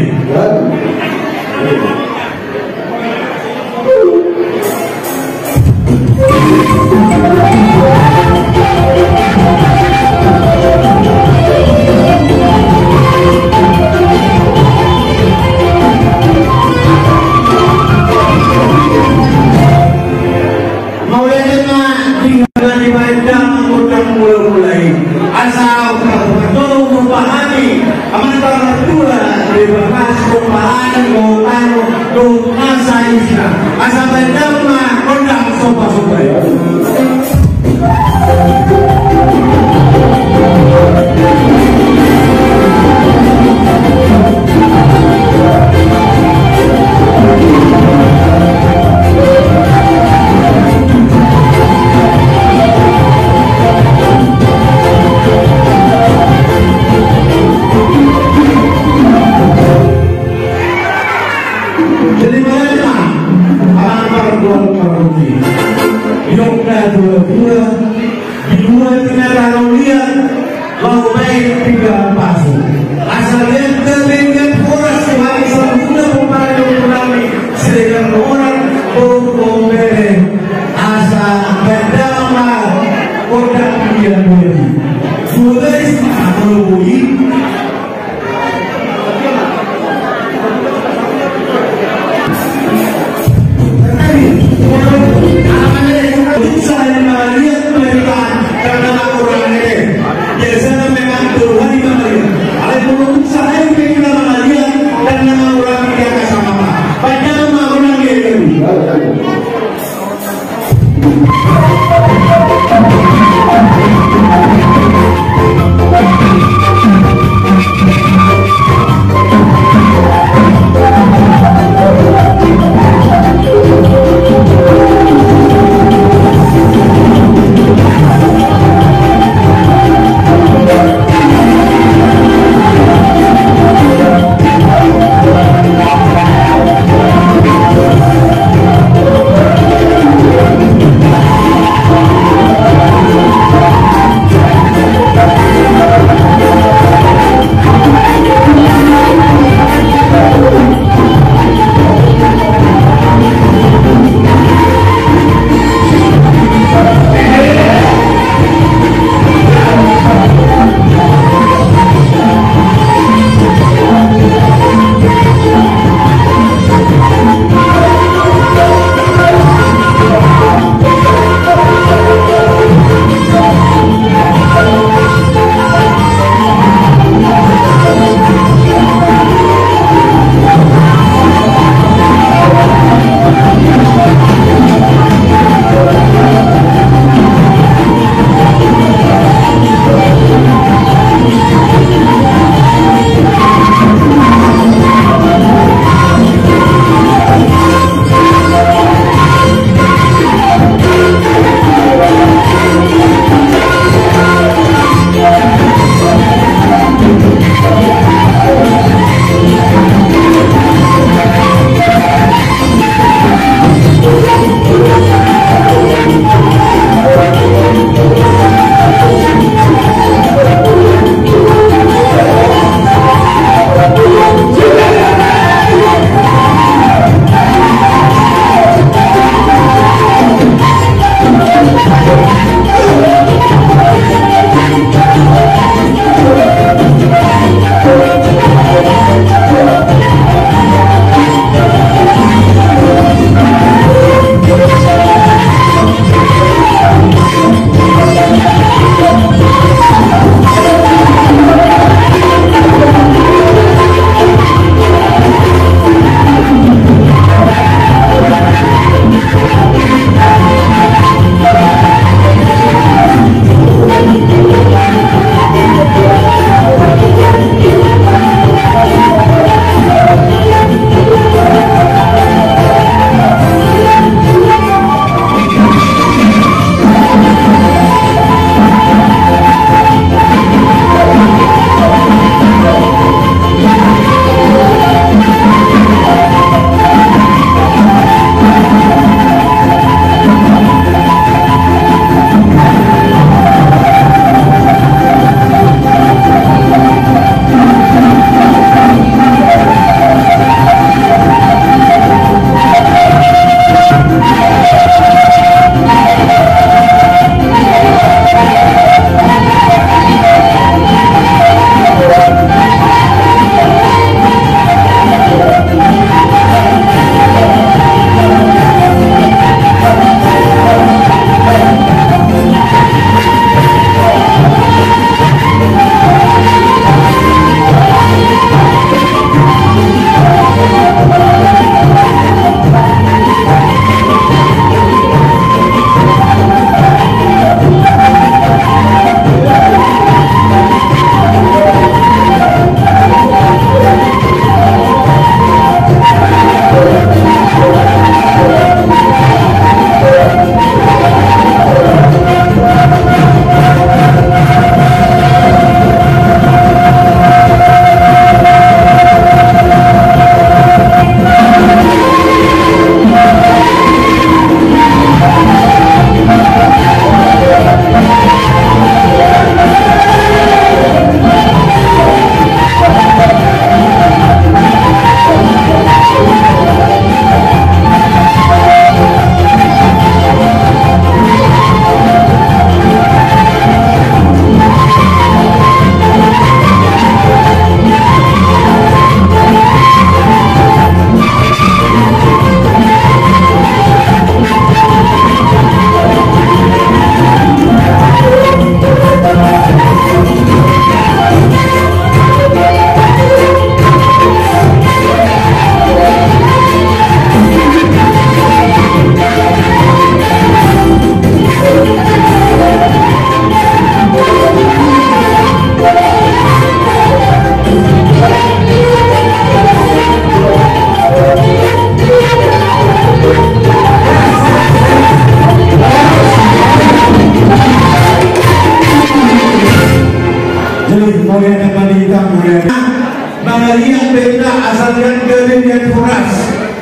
Sa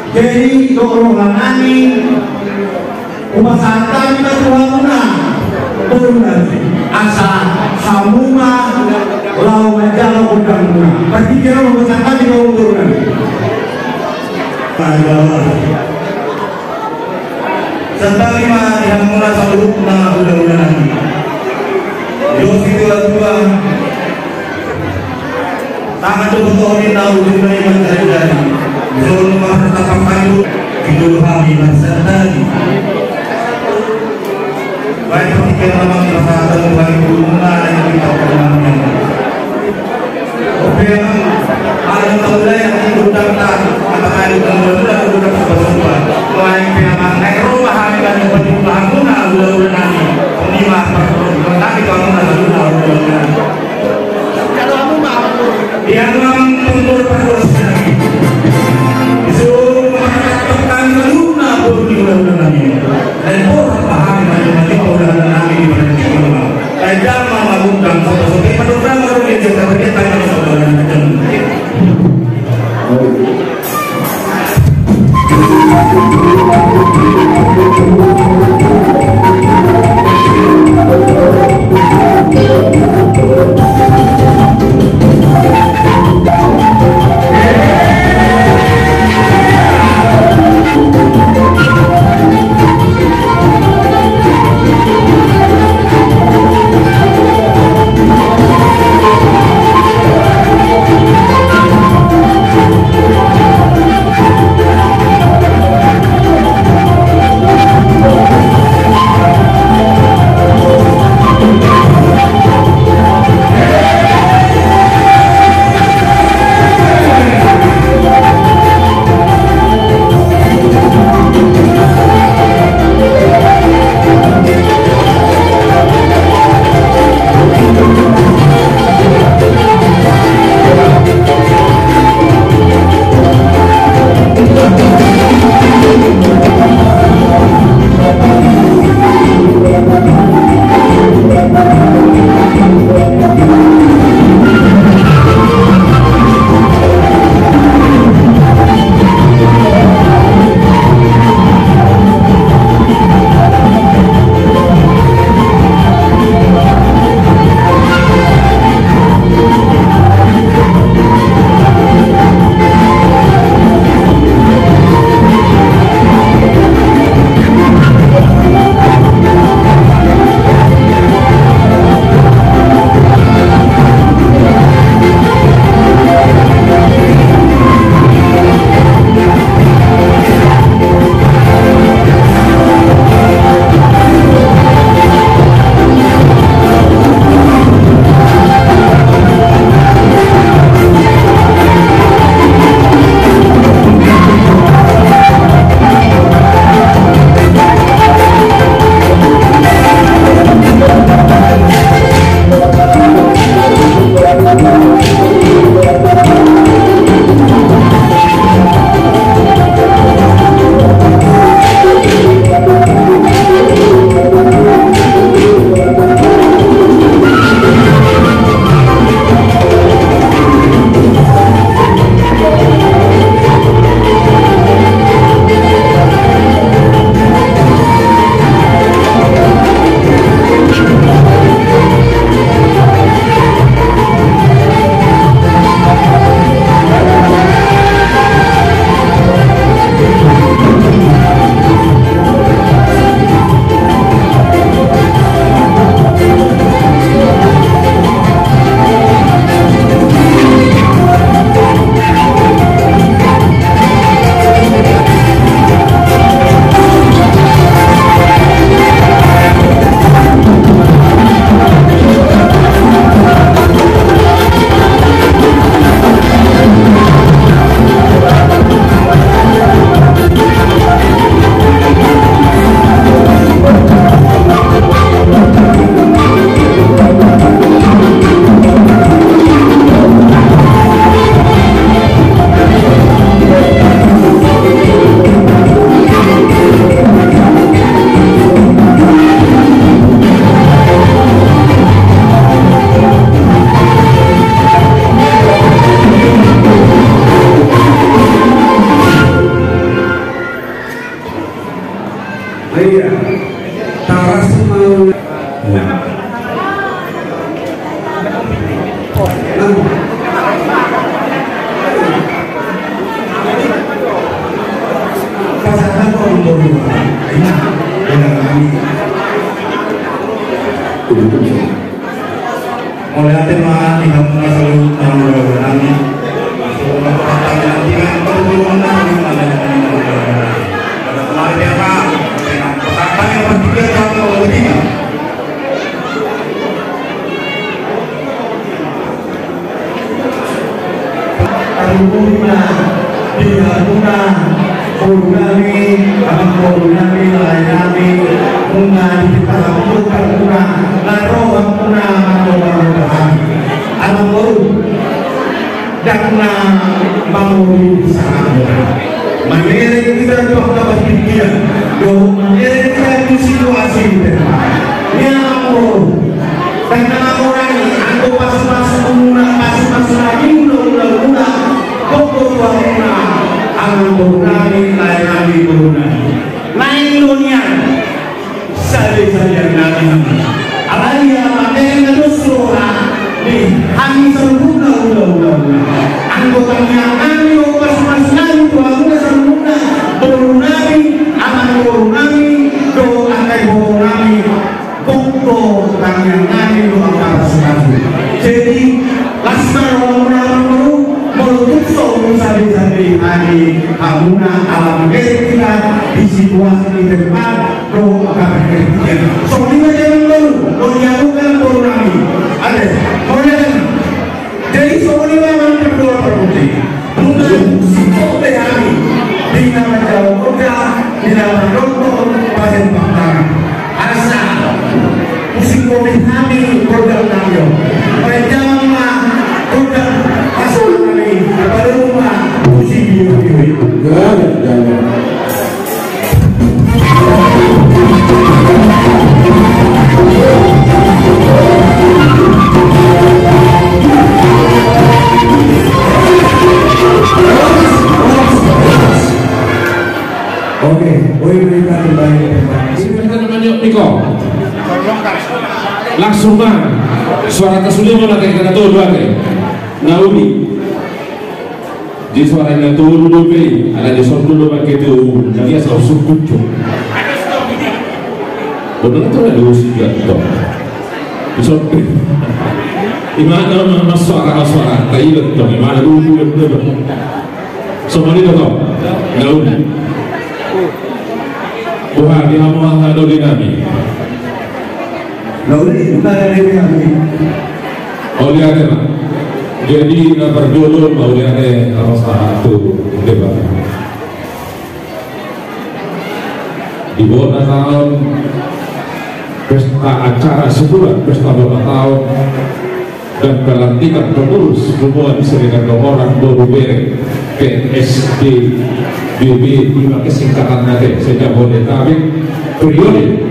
Jadi dorongan kami upacara kami ketuanya turunan asa hamuma lau majalo kudanguna pasti kira upacara kami kau turunan serta 5 yang merasa berhubungan mudah-mudahan nanti Yos itu dua tangan tubuh tahu di mana terjadi Zul mahta pampayu Idul Hamid Sertani baik ketika memang perasaan bagi guna dan kita permanen oke ada taula yang diundang apakah itu benar sudah sebuah lain memang naik rumah harga dan perjuangan guna udah lima pertama itu guna kalau kamu mau yang memang mundur perjuangan dan orang paham macam-macam orang nabi di mana kita tajam mengagumkan sosok penuntang orang yang kita berkaitan dengan saudara macam berubah. Ingat dengan kami. Oleh tema tidak selalu kami masuk ke pertanyaan dengan perjuangan pada kemarin ya Pak. Pertanyaan yang bertiga kalau bertiga. Karuna, diguna, kurunami, abang kurunami, lainami, bunga di dalam karuna, laro karuna, abang abang baru, dakna bangun sana. Manera kita doa dapat pikir, doa manera kita di situasi itu. Nyamur, karena orang ini, aku pas lagi mula. Pokok warna, alam berunani, lain berunani. Lain dunia, saja nabi. Alaya materi dosa di kami sempurna ulah. Anggotanya kami pas nani tuamu sempurna berunani, aman berunani, doa akan berunani. Pokok kami nani doa pasal. Jadi lasma orang sabi-sabi hari amuna alam kita di situasi tempat roh akan kerja. Soalnya jangan baru, menyalukan berunami. Ada, kemudian jadi soalnya memang berdoa berbudi. Bukan sikap hari di nama jauh kerja, di nama dokter pasien pakar. Asa musim covid kami program kami. Perjalanan program pasal kami pada rumah. Oke, boleh berikan kembali. Silakan namanya Niko. Langsung mah suara kesulitan mana kena tuh dua ke. Naudi. Di suaranya tuh dulu be, ada di suara dulu pakai itu, dia selalu sukut tuh. Benar tuh ada usia tuh. Besok, gimana suara kayak itu tuh, gimana dulu. Semua itu tuh, Naudi. Bukan dia mau ngadu dinami. Naudi bukan dari kami. Oh dia ada. Jadi nomor dulu mau lihat apa satu debat di bawah tahun pesta acara sebulan pesta ulang tahun dan pelantikan pengurus hubungan serikat orang baru bere PSD BB lima kesingkatan nanti sejak Bodetabek periode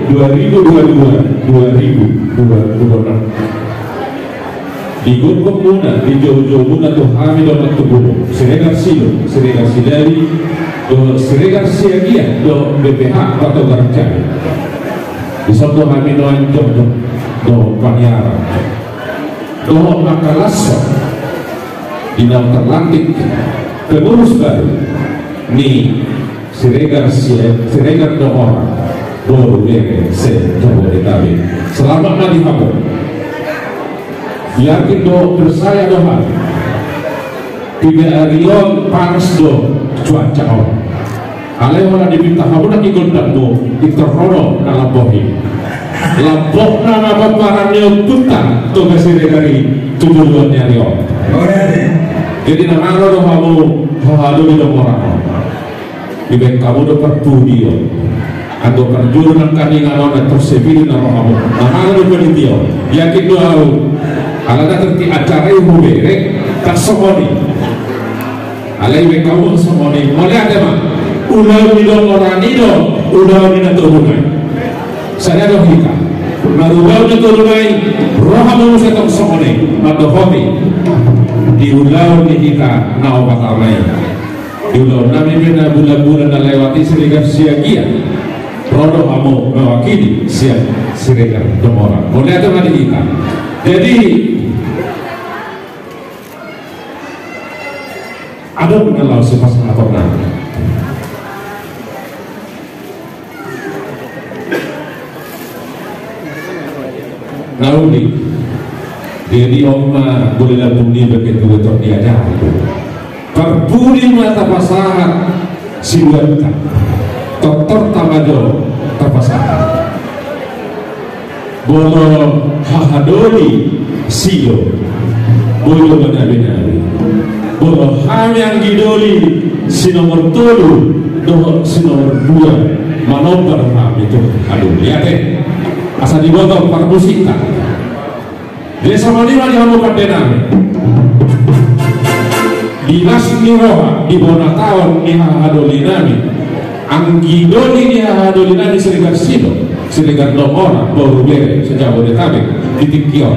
2022-2026 di Gunung Muna, di Jojo Muna tuh kami dapat tubuh Siregar Silo, Siregar Sidari, do Siregar Siagia, do BPH atau Garcai. Di sana kami doancok do Panyara, do Makalaso, di dalam terlantik pengurus baru, ni Siregar Siregar do orang, do BPH se Jabodetabek. Selamat mati kamu. Yakin do bersaya doa tiga rion panas do cuaca on alai orang diminta kamu nak ikut tak do diterrono dalam bohi lampok nama paparannya putar tuh kasih dari tujuannya rion jadi nama lo do kamu hado di orang di kamu do pertudio atau perjurunan kaningan on terus sebili nama kamu nama lo penitio yakin do kalau nanti acara yang berek tak somoni, alai kamu somoni, boleh ada mah? Udah minum orang itu, udah minum turunai. Saya dah hika, baru udah turunai, roh kamu setong somoni, atau hobi. Di ulau ni hika, nau bakal lain. Di ulau nami bina bulan-bulan dan lewati Siregar Siagia, rodo kamu mewakili Siregar Demora. Boleh ada mah di hika. Jadi ada mengenal sepasang atau Jadi Oma boleh lampung ni begitu betul dia ada. Perpuri mata pasangan silueta, dokter tamajo terpasangan. Bolo hahadoli silo, bolo benabi-nabi. Bolo yang gidoli si nomor 3, do si nomor 2 manoper itu. Aduh lihat asal diboto permusika. Desa Manila di Hamukan Denami Dinas Niroha di Bonatawan di Hahadolinami Anggidoli di Hahadolinami Serikat Sino Serikat Nomora Baru Bere sejak Bodetabek di Tikion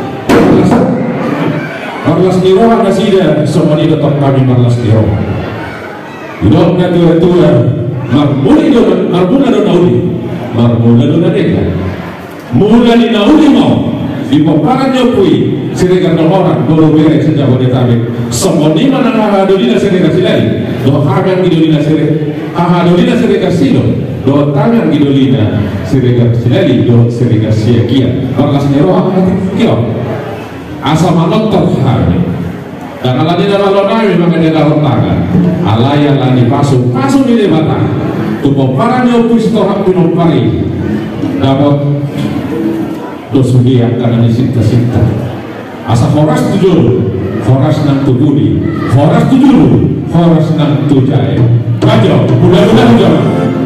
Marlas Niroha nasida semua di tetap kami Marlas Niroha hidupnya tua-tua Marbuna do Naudi Mula di Naudi mau di paparan Jokowi Serikat Nomora Baru Bere sejak Bodetabek semua di mana Hahadolina Serikat Silai do hagan Gidolina Serikat Sino do tangan Gidolina Serikat Silai do Serikat Siakia Marlas Niroha Tikion asa manot terhari dan alani dalalonami maka dia dalam tangan alaya lani pasu di debatan tu paparan Jokowi setelah pinompari dapat dosudia karena disinta-sinta asa foras tujuh foras nang tubudi foras tujuh foras nang tujai bajo mudah-mudahan jalan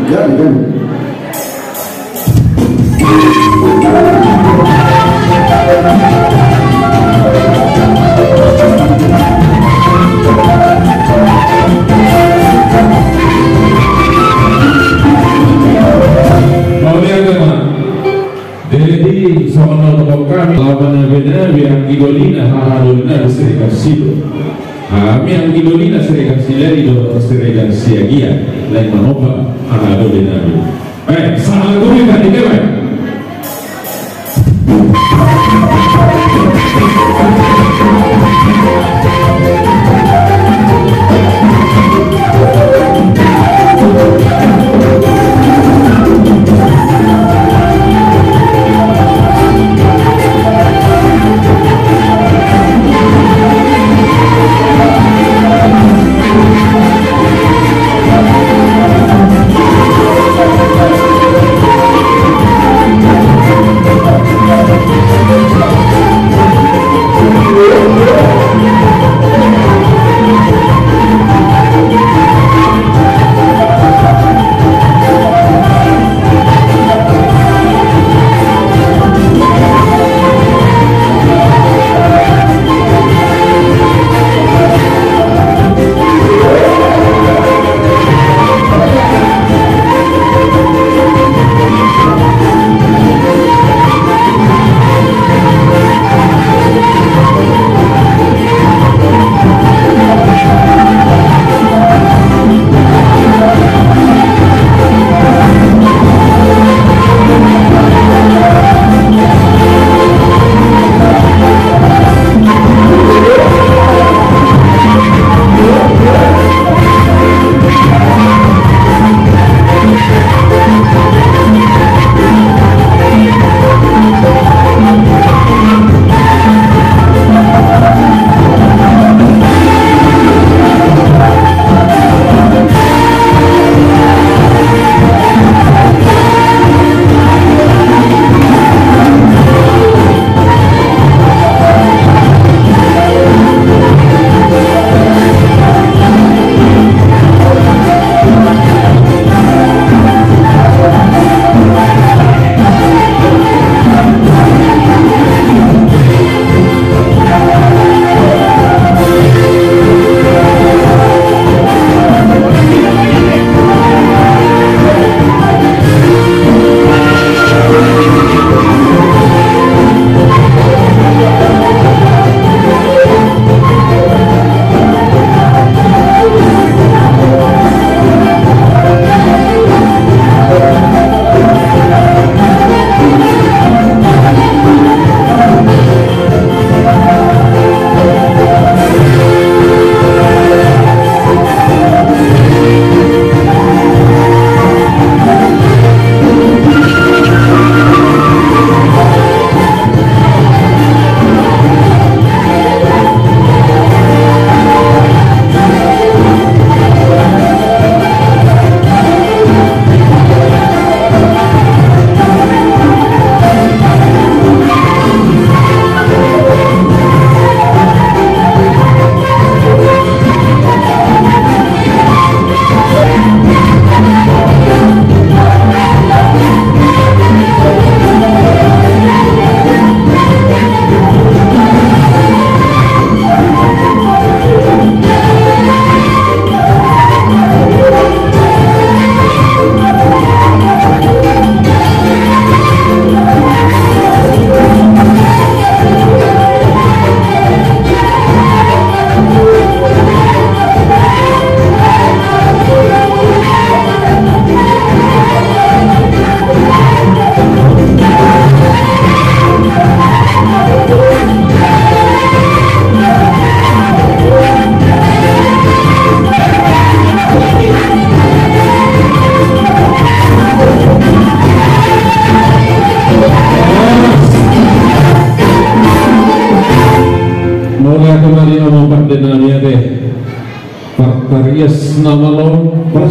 jadi soal kami lawan benar yang Gidolina Hahadolina Serikat Sino kami yang Gidolina Serikat Silai do Serikat Siagia lain manoba Hahadolina baik salah gue kan ini baik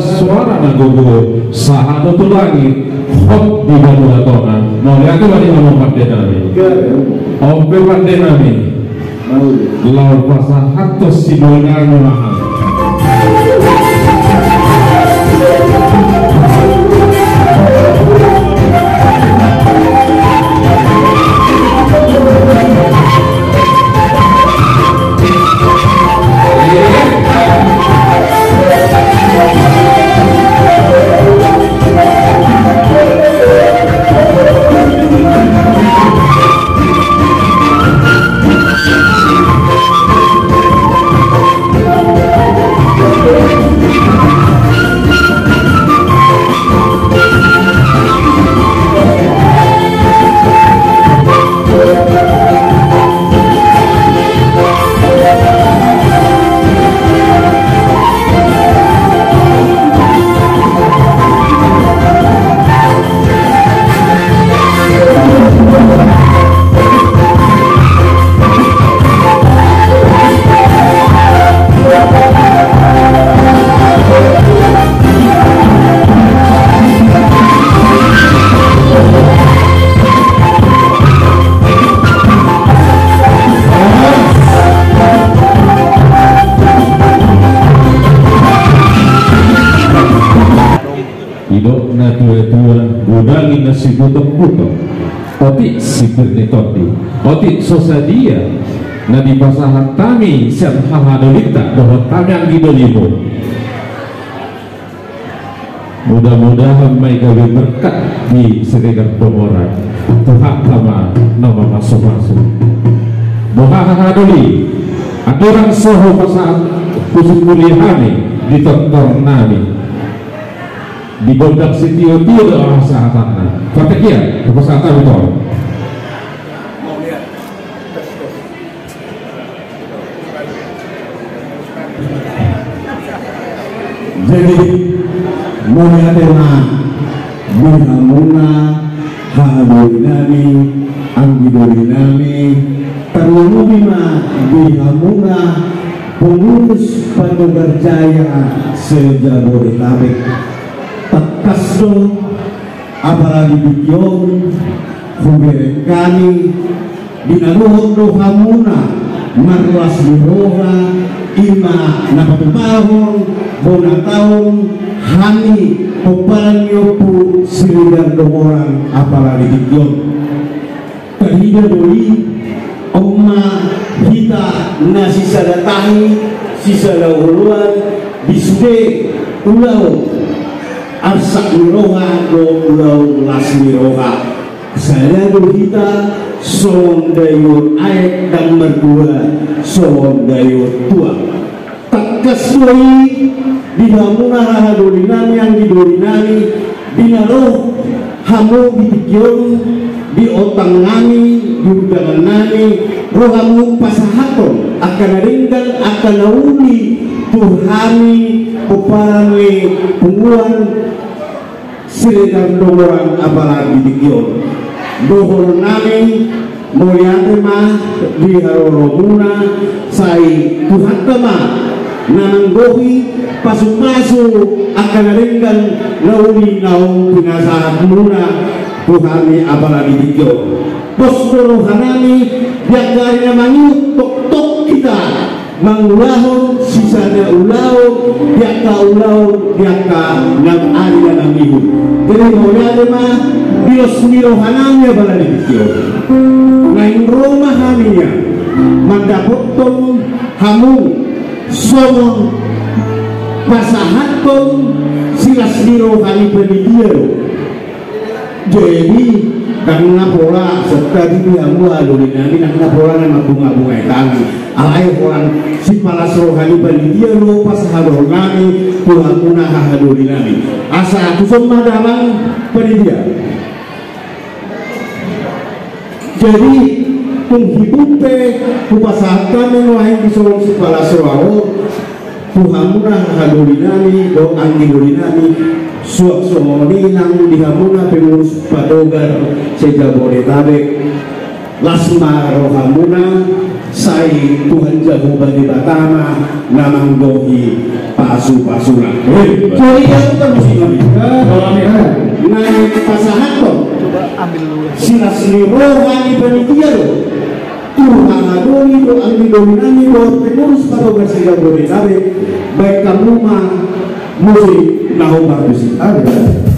suara nagogo sahabat tu lagi hot di bawah tona mau lihat apa dia ngomong pada nami obe pada nami lau pasal hatos si bonar mahal gudangi nasi butok-butok otik sipir netoti otik sosadia na di pasahan tami siap hahadolita bahwa tami ang gidolibo mudah-mudahan may gawi berkat di Srigar Domoran Tuhan kama nama masuk-masuk bahwa hahadoli aturan soho pasahan khusus mulihani di tontor nami di Bondak Sitio tidak orang sahabatnya Fatekia kepesatan itu jadi mulai tema bihamuna hadorinami anggidorinami terlalu bima bihamuna pengurus Pandogar Jaya se-Jabodetabek Kasdo apalagi bikion hubere kami dinaluhon dohamuna marwas miroha ima napatubahon bona tahun hani pepalan yopu Srigar Domoran apalagi bikion kahida doi oma kita nasi sadatahi sisa lauluan bisude ulau arsak miroha do ulau las miroha saya do kita sondayur aek dan berdua sondayur tua takas doi dihamuna rahadorinami yang didorinami binaroh hamu dipikion di otang nami di udangan nami rohamu pasahaton akan ringgal akan nauli Tuhani peparane penguan Srigar Domoran apalagi dikion dohor nami moriate mah di haroromuna sai Tuhan kama nananggohi pasuk-pasuk akan ringgal nauli naung pinasahat muna Tuhani apalagi dikion posdoro hanami biakarnya manyut tok-tok kita mangulahon sisanya ulau diaka nang alila nang ihu jadi maunya mah bios mirohanamnya bala dikio ngain rumah haminya mandapotong hamu somon pasahaton silas mirohani pendidian jadi karena pola serta di amua dolinani karena pola nama bunga-bunga tangi alai orang si palas rohani bali dia lo pas hadornami Tuhan punah hadorinami asa kusum madamang bali dia jadi penghidupe kupasahat kami nuahin disorong si palas rohani Tuhan punah hadorinami do anggi dorinami suak somoni nang dihamuna pengurus Pandogar se-Jabodetabek lasma rohamuna sai Tuhan jago bagi batama namang dohi pasu-pasuna. Jadi aku kan mesti naik pasangan kok. Sinas ni rohani panitia loh. Tuhan adoni do almi dominani do pengurus patogar sehingga Bodetabek baik kamu mah musik nahu barbesi ada.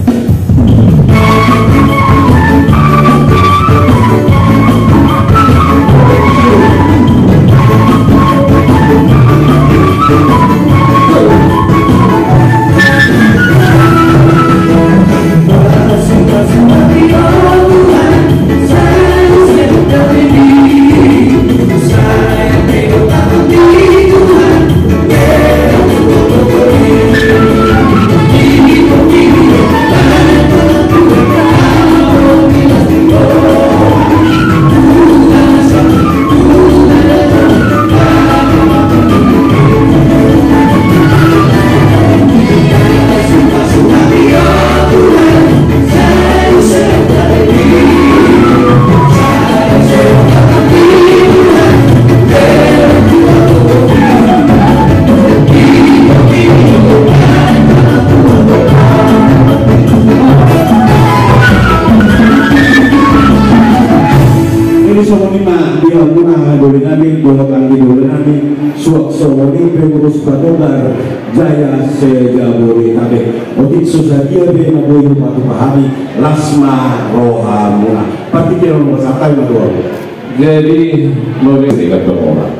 Pengurus patogar Jaya Jabodetabek otik susadia be naboy patu pahami lasma rohamuna pati kira nomor sakai madua. Jadi boleh dekat orang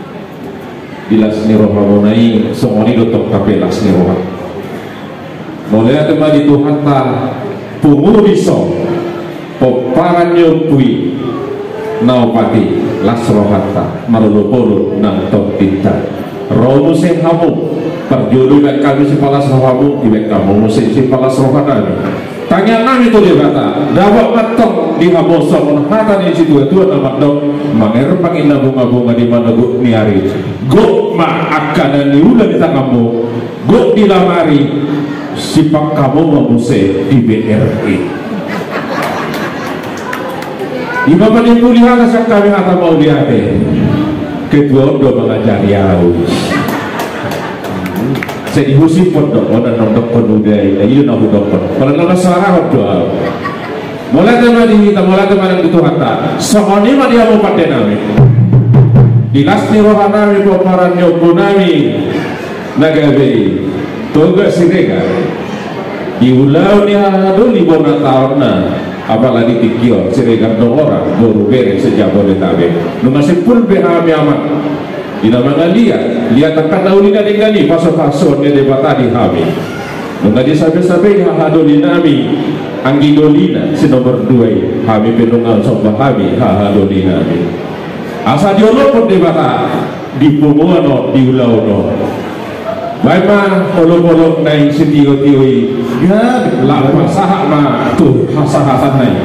di lasni rohamunai semoni dotok kape lasni roha mulai tema di Tuhan ta pumuliso poparan nyopui naupati las rohata marulupolo nang top tinta roh musim kamu perjodoh baik kami si palas rohamu ibek kamu musim si palas rohana tanya nami itu dia kata dawak matong di habosong hata di situ itu nama dong manger pangin bunga-bunga di mana guk niari guk ma akan niulah di kamu guk di lamari sipak kamu mamuse di BRI di bawah di kuliah kasih kami kata mau lihat kedua udah mengajari aku saya dihusi pondok dan nondok penudai dan itu nak dok kalau nama suara doa mulai teman yang itu kata soalnya mah dia mau pakai nami di lasni rohanami pemeran nyokunami nagabe toga sirega di ulau ni hadu libur tahun apalagi tikio sirega orang baru beres sejak Bodetabek nu masih full behami amat ina mga lihat akan naulina dengan paso-paso ni debata di hami nung di sabi-sabi hahadolina mi ang gidolina si nomor 2 hami penungal sopa hami hahadolina mi asa diolo pun debata di pumuano di ulau no baik mah olok-olok naik si tiyo-tiyo ya lapa sahak mah tuh sahatan naik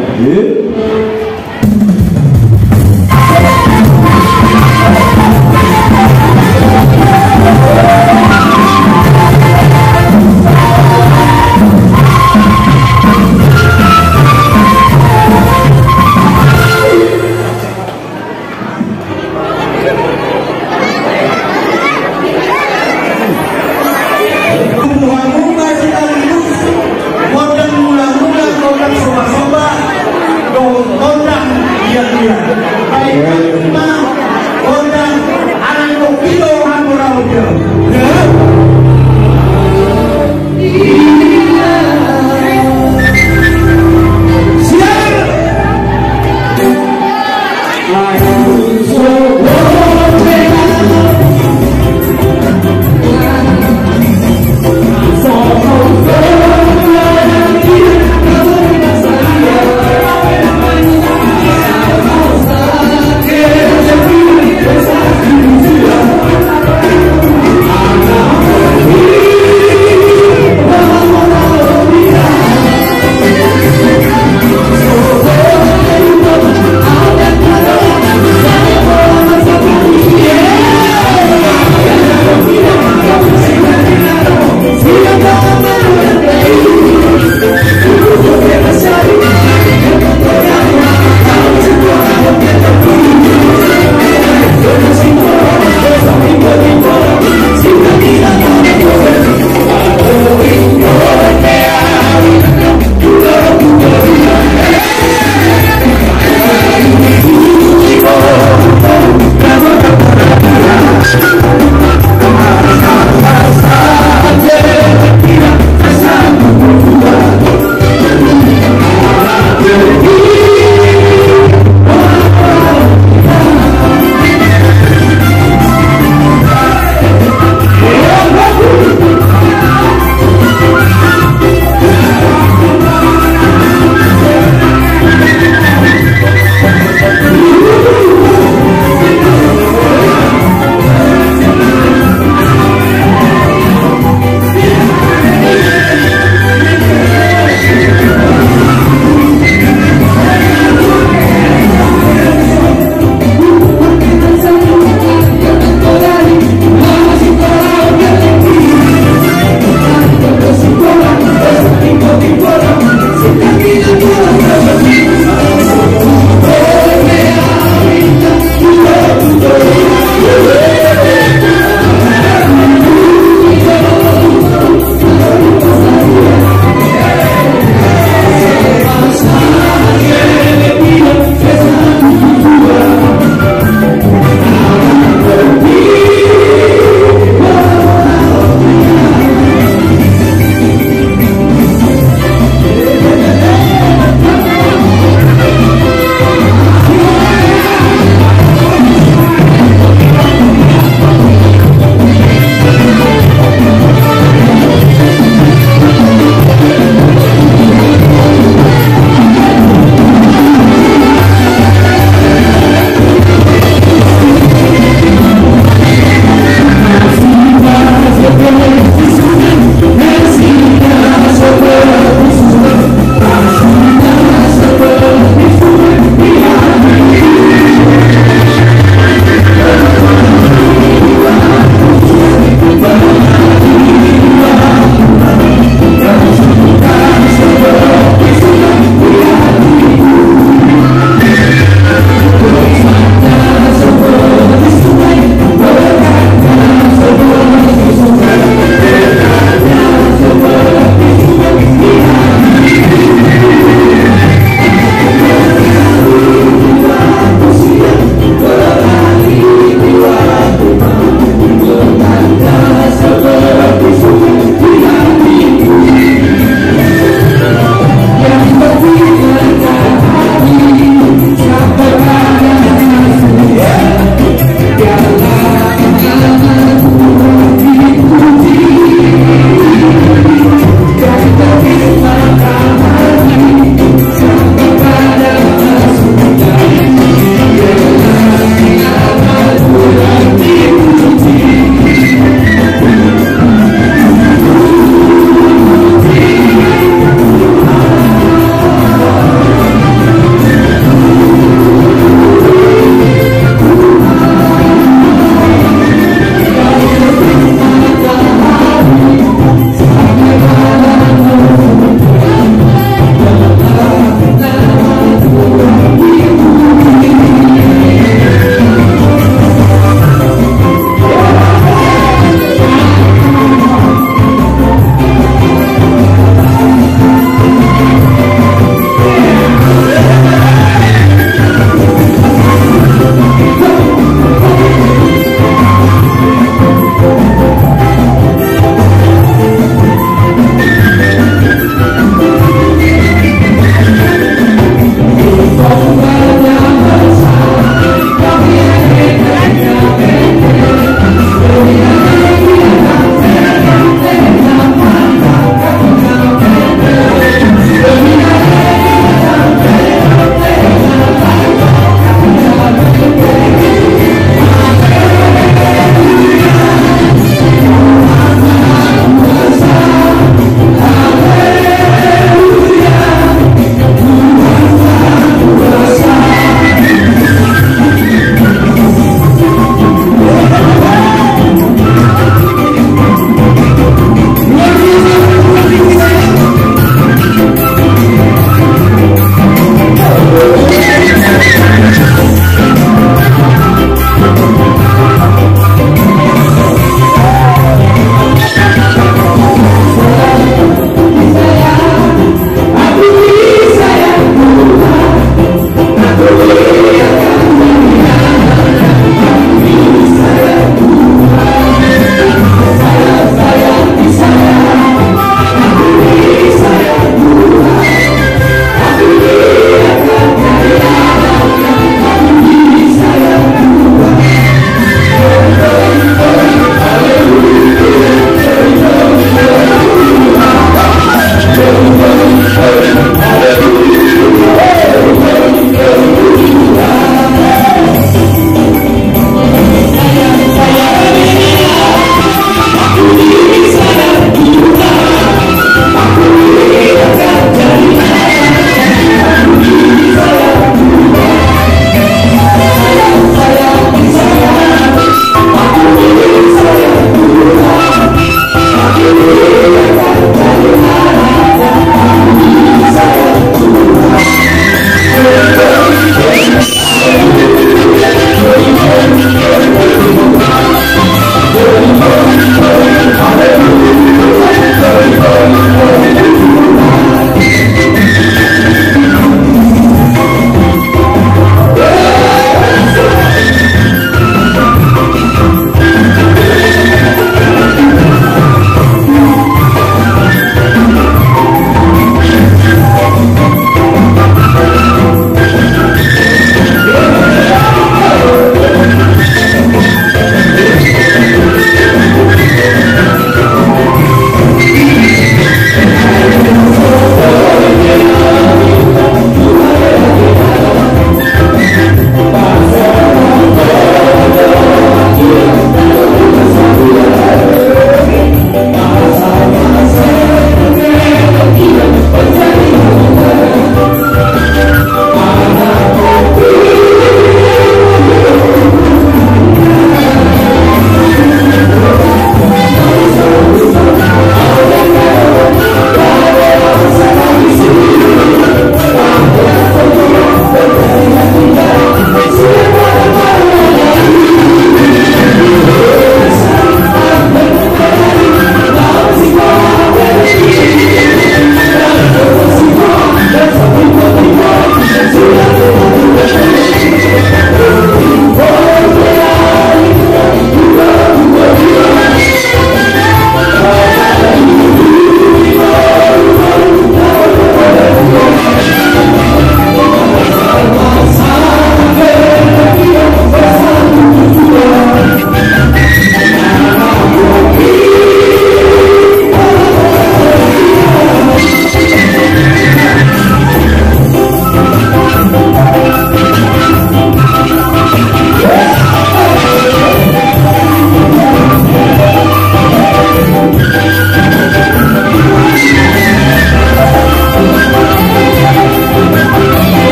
Modern mula-mula kau kan soba-soba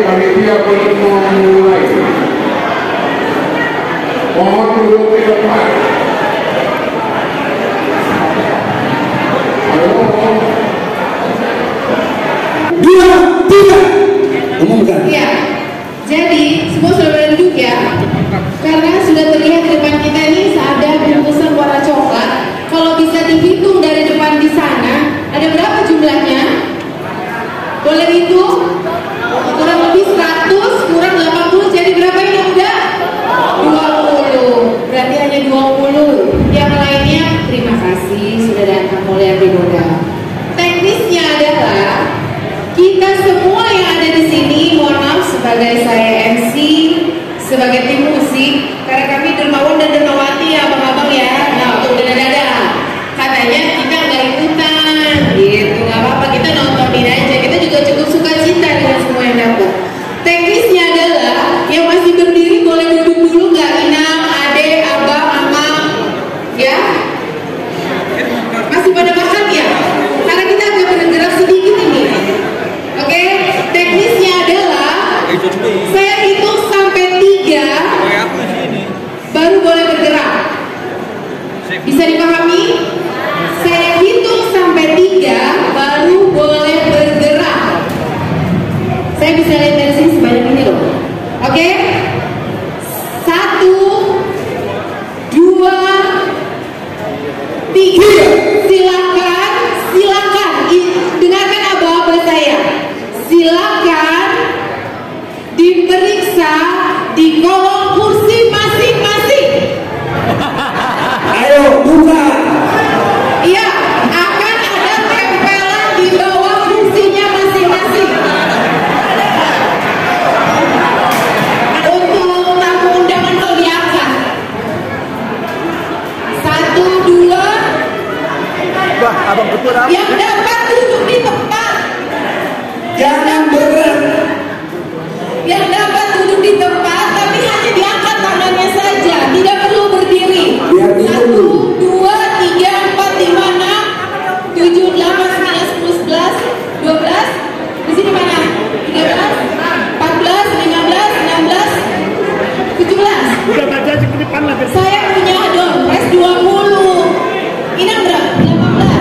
panitia boleh memulai. Mohon duduk di tempat. Dua, tiga. Umumkan. Iya. Jadi semua sudah pada duduk ya. Karena sudah terlihat di depan kita ini ada bungkusan warna coklat. Kalau bisa dihitung dari depan di sana, ada berapa jumlahnya? Boleh hitung? Kurang lebih 100 kurang 80, jadi berapa ini udah? 20. Berarti hanya 20. Yang lainnya terima kasih sudah datang oleh Abigoda. Teknisnya adalah kita semua yang ada di sini, mohon maaf sebagai saya MC, sebagai tim musik, karena kami dermawan dan dermawati ya abang-abang ya. Nah untuk dada-dada, katanya kita nggak ikutan, gitu nggak apa-apa, kita nontonin aja. Kita juga cukup suka cinta dengan semua yang dapat. Teknisnya adalah yang masih berdiri boleh duduk dulu, nggak inang, adek, abang, amang, ya. Masih pada makan ya? Karena kita agak bergerak sedikit ini. Oke, teknisnya adalah saya hitung sampai 3 baru boleh bergerak. Bisa dipahami? Saya hitung sampai 3 baru boleh bergerak. Saya bisa lihat dari sini sebanyak ini loh. Oke? 1, 2, 3. Silakan. Dengarkan aba-aba saya. Silakan diperiksa di kolom kursi masing-masing. Ayo buka. Iya, akan ada tempelan di bawah kursinya masing-masing. Untuk tamu undangan kalau diangkat. 1, 2. Wah, abang betul abang. Yang dapat duduk di tempat. Jangan bergerak. Yang dapat duduk di tempat, tapi hanya diangkat tangannya saja, tidak perlu berdiri. 1, 2, 3, 4, 5, 6, 7, 8, 9, 10, 11, 12. Di sini mana? 13, 14, 15, 16, 17. Udah baca ke depan lah. Saya punya dompet 20. Inang berapa? 18.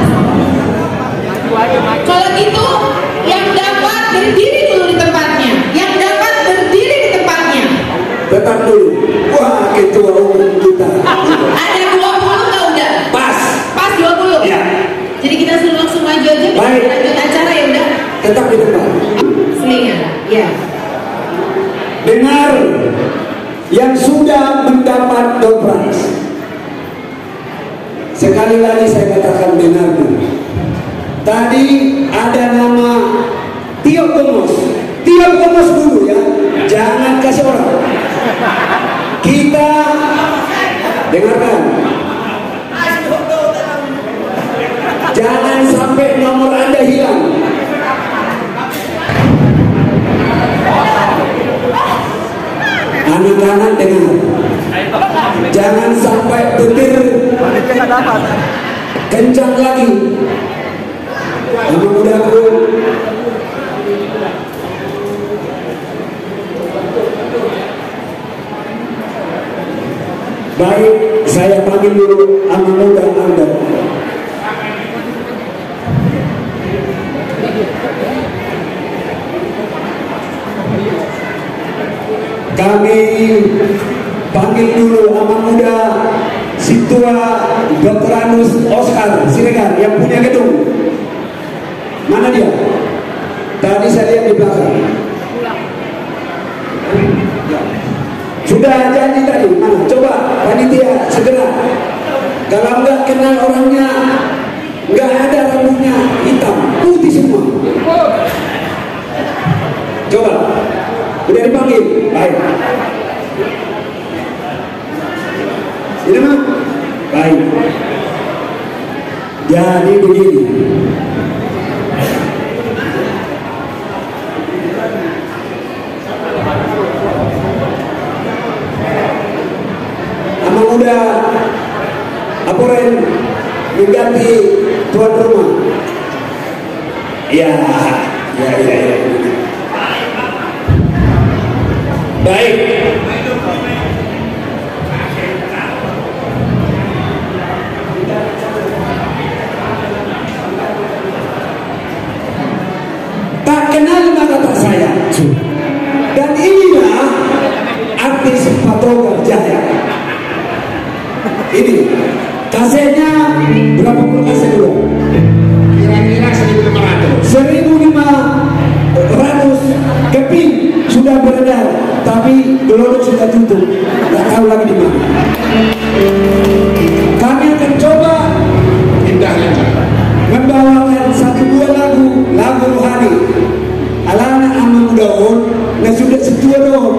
Kalau gitu, yang dapat berdiri dulu di tempatnya. Yang dapat berdiri di tempatnya. Tetap dulu. Wah, ketua umum kita. Ada 20 nggak udah? Pas. Pas 20? Ya. Jadi kita suruh langsung maju aja. Kita Baik. lanjut acara ya udah? Tetap di tempat. Selingan. Ya. Dengar yang sudah mendapat door prize. Sekali lagi saya katakan dengar dulu. Tadi ada nama Tio Gomos. Tio Gomos dulu ya. Jangan kasih orang. Kita dengarkan. Jangan sampai nomor Anda hilang. Anak-anak dengar. Jangan sampai petir kencang lagi. Anak mudaku, baik, saya panggil dulu anak muda Anda. Kami panggil dulu anak muda si tua Dr. Anus Oscar Siregar yang punya gedung. Mana dia? Tadi saya lihat di belakang. Sudah janji tadi. Mana? Coba panitia segera. Kalau nggak kenal orangnya, nggak ada rambutnya hitam, putih semua. Coba. Udah dipanggil. Baik. Ini mah. Baik. Jadi begini. Anak muda Aporen mengganti tuan rumah. Ya. Gelodok sudah tutup, nggak tahu lagi di mana. Kami akan coba membawakan satu dua lagu rohani. Alana amu daun, na sudah setua daun.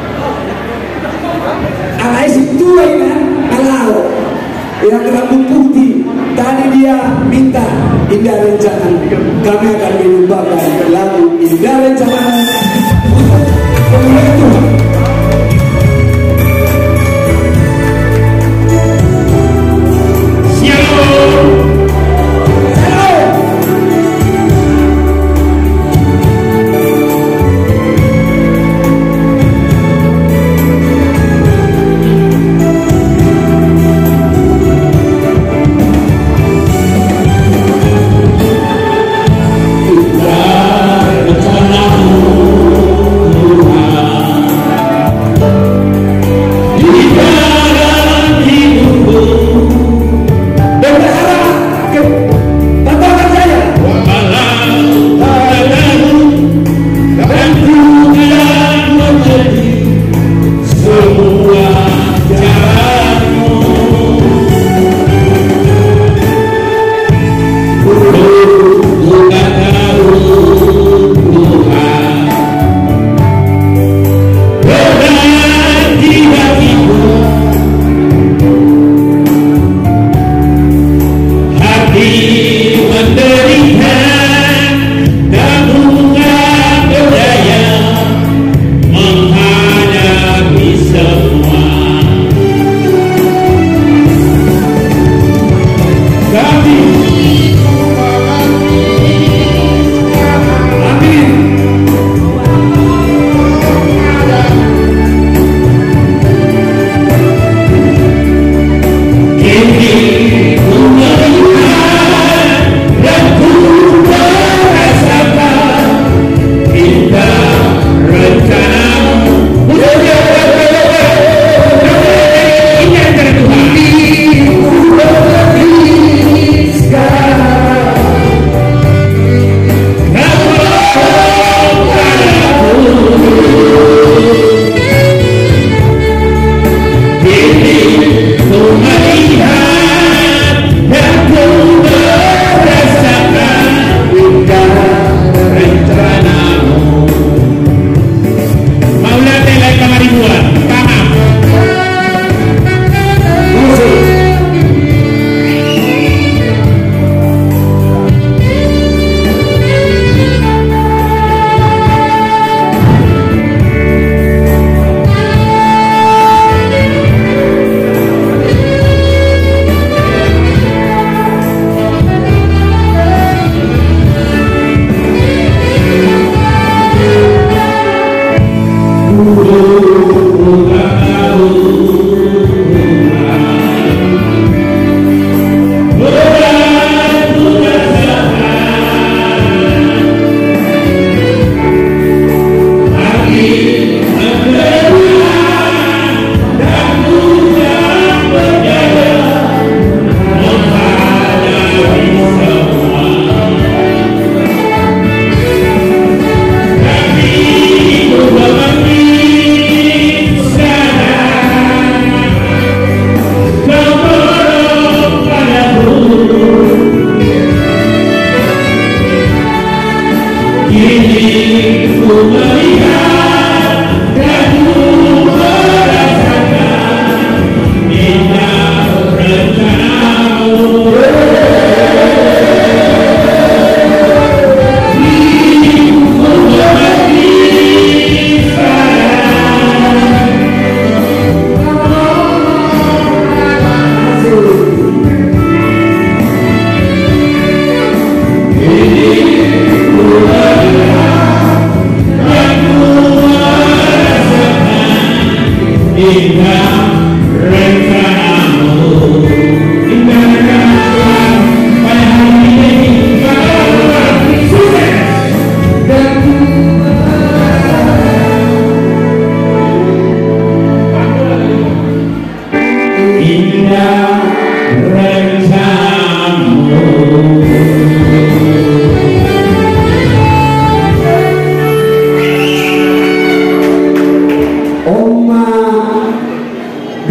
Alai setua ini, alau yang rambut putih. Tadi dia minta Indah Rencana. Kami akan menyumbangkan lagu Indah Rencana untuk pemulihan Tuhan.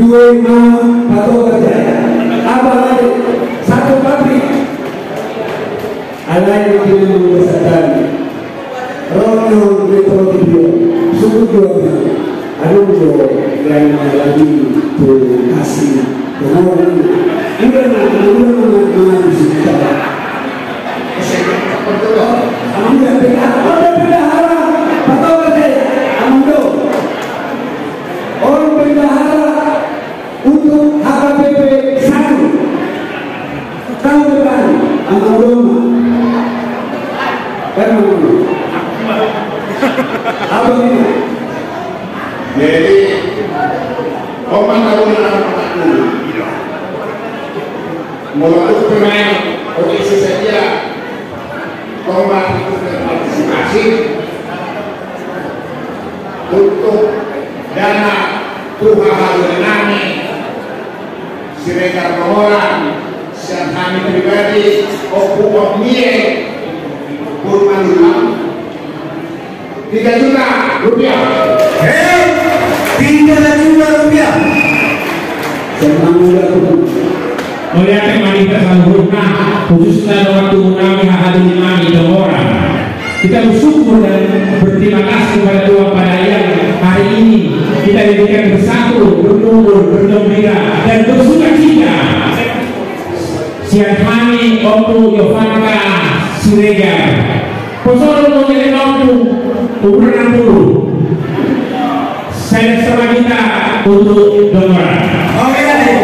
dua nama atau kerja apa satu pabrik ada yang tidak membesarkan Rono Metrovideo suku jualnya aduh yang lagi kasih orang udah kita ambil bendahara atau kerja ambil orang bendahara untuk HKBP 1 tahun depan ambil apa ini? Jadi, orang tahu nama dulu. Mulai pemain posisi saja, Komar itu berpartisipasi untuk dana Tuhan Nami, Sirekar Mahoran, Sian kami pribadi, Opu Omie, Burmanulam, 3 juta rupiah. 3 juta rupiah. Melihat manifestasi Burma, khususnya waktu menami hadirin kami orang. Kita bersyukur dan berterima kasih kepada Tuhan pada yang hari ini kita diberikan bersatu, berkumpul, bergembira dan bersukacita. Siang kami Opu Yovanka Siregar, Posoro Mojele Opu umur 60. Saya bersama kita untuk donor. Oke,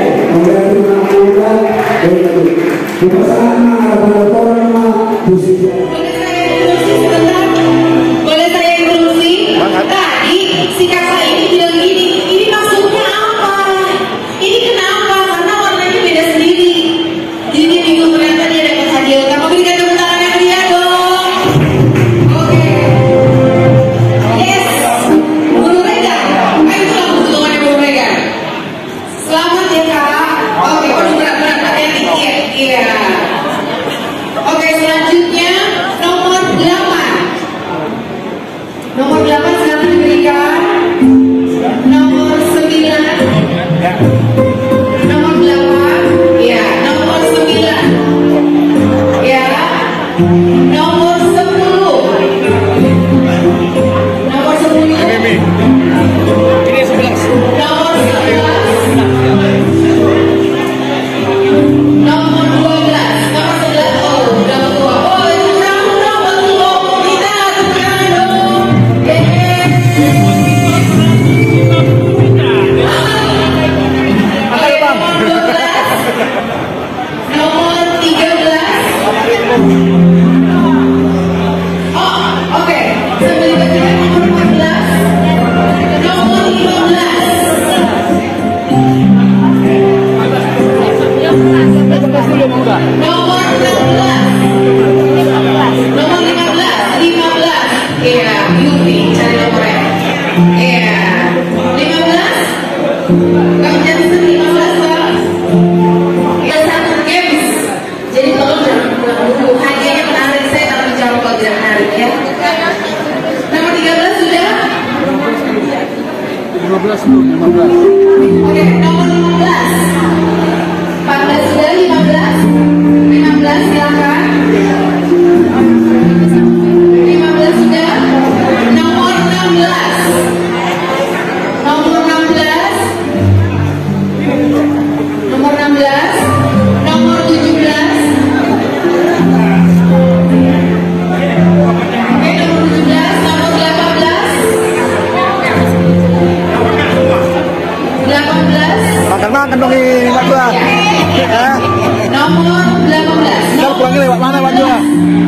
boleh saya introduksi? Tadi si kakak ini bilang gini, ini maksudnya apa? Ini kenapa? Karena warnanya beda sendiri. Jadi minggu ternyata dia dapat hadiah. Kamu berikan tepuk tangan yang dia dong. Oke. Yes. Guru Rega. Ayo pulang butuhannya Guru Rega. Selamat ya kak. Oke, berat-berat hati-hati. Iya. Oke, selanjutnya nomor 8. Nomor 8 silakan diberikan. Nomor 9. Nomor 8. Ya, nomor 9. Ya. Nomor 10. Nomor 10. Ini 11. Nomor 11. Nomor 12. Nomor 11. Oh, udah tua. Oh, itu nomor 10. Kita tekan dong. Oke, nomor 12. Nomor 13. Oh, oke. Sambil diberikan nomor 14. Nomor 15. Nomor 16. Nomor 15. Iya, Yuri cari nomornya. Iya. 15. Kamu jangan 15 Pak. Ya, satu games. Jadi tolong jangan pulang dulu. Hadiahnya menarik, saya akan menjawab kalau tidak menarik ya. Nomor 13 sudah. 15 belum, 15. Oke, nomor 15. 14 sudah, 15. 15 silakan. 15 sudah. Nomor 16. Nomor 16. Nomor 16. Nomor 17. Oke, nomor 17. Nomor 18. 18. Makan dong ini, Pak Gua. Nomor 18. Ntar pulangnya lewat mana, Pak Gua?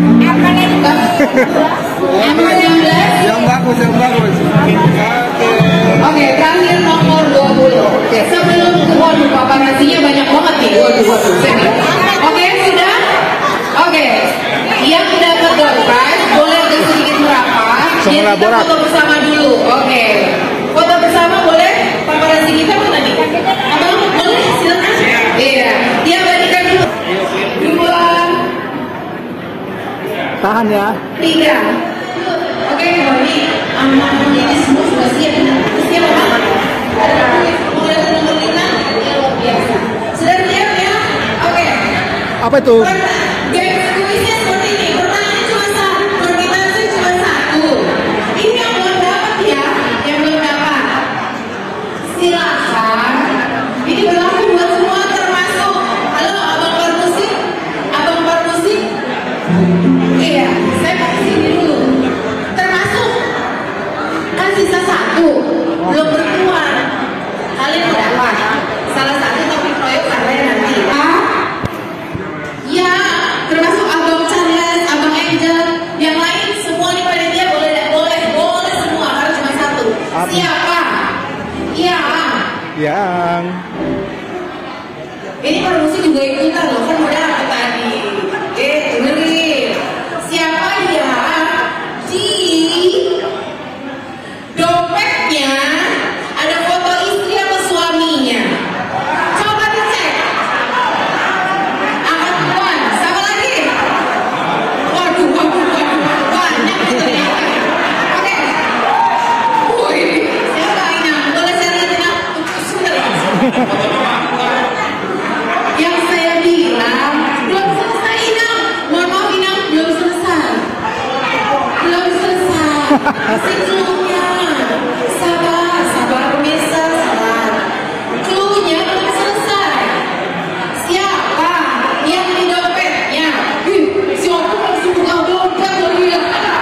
Nomor 16. Yang bagus. Oke, terakhir nomor 20. Sebelum waduh paparasinya banyak banget nih. Oke, sudah? Oke. Yang dapat door prize boleh agak sedikit merapat. Jadi kita foto bersama dulu. Oke. Foto bersama boleh? Paparasi kita mana nih? Abang boleh? Silakan. Iya. Dia berikan 2. Tahan ya. 3. Oke, ini semua sudah siap. Siap apa? Mulai dari nomor 5. Apa itu? Game kuisnya seperti ini. Pertanyaan cuma satu, permintaan cuma satu. Ini yang belum dapat ya, yang belum dapat. Silakan. Ini berlaku buat semua termasuk. Halo, abang bar musik, abang bar musik. Iya, saya mau kesini dulu. Termasuk kan sisa satu, belum berkeluar. Kalian dapat salah satu topik proyek kalian nanti. Ya, termasuk abang Charles, abang Angel, yang lain semua nih panitia boleh semua, harus cuma satu. Siapa? Iya. Yang Ini produksi juga ikutan loh, kan udah aku tadi. Dengerin. Siapa ya di dompetnya ada foto istri atau suaminya? Coba dicek. Angkat duluan. Sama lagi. Waduh. Banyak ternyata. Oke. Wih, siapa ini? Boleh saya lihat ini? Sudah. Yang saya bilang belum selesai Inang. Mohon maaf Inang, belum selesai. Sebelumnya sabar pemirsa, sabar. Cluenya belum selesai. Siapa yang di dompetnya? Siapa langsung buka dompet lihat.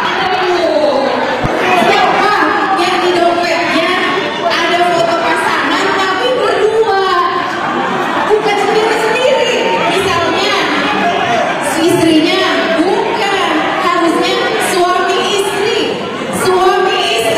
Siapa yang di dompetnya ada foto pasangan tapi berdua, bukan sendiri-sendiri. Misalnya istrinya, bukan, harusnya suami istri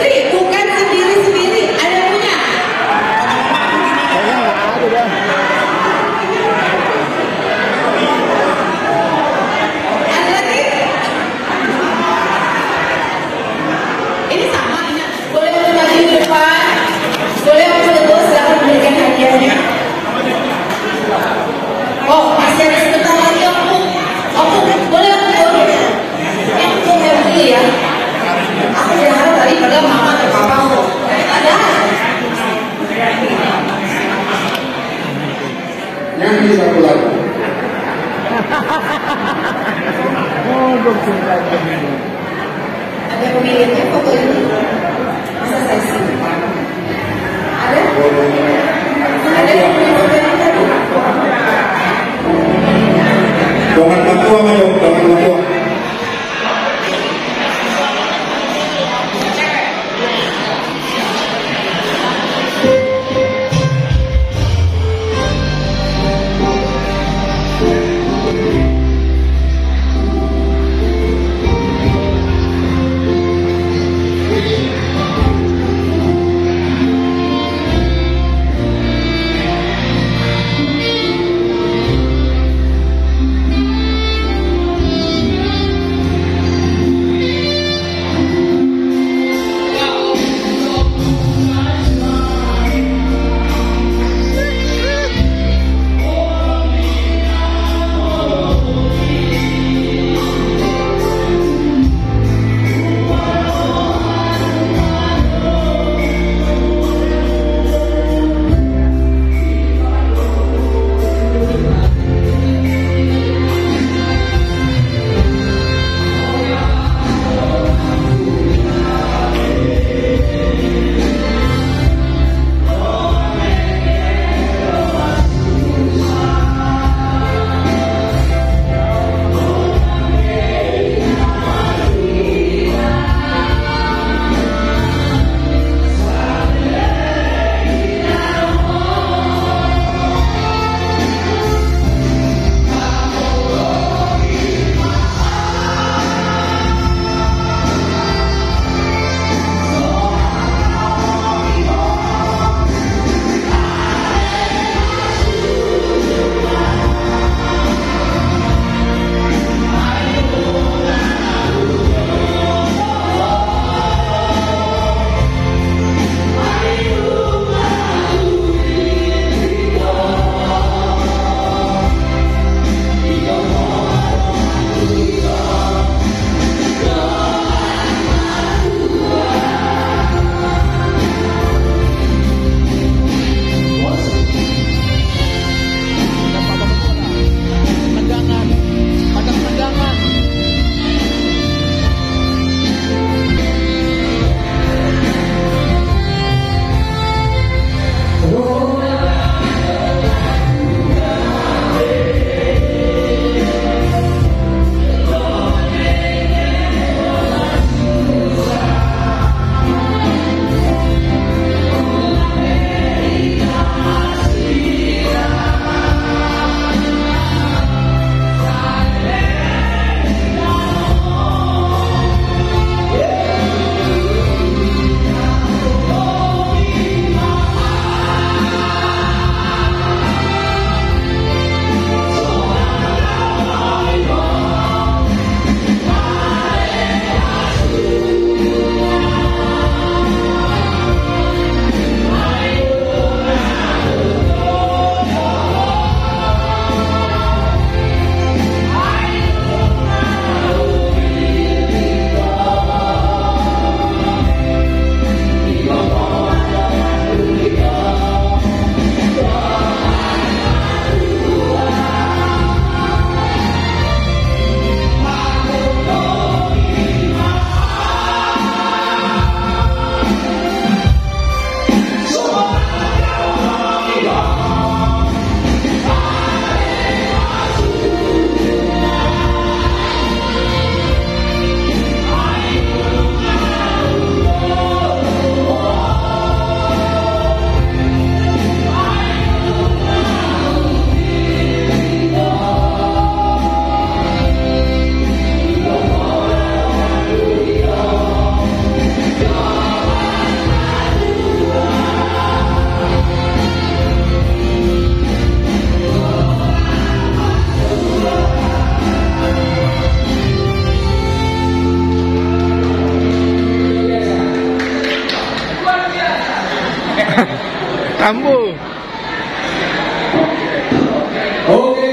Kambu. Oke.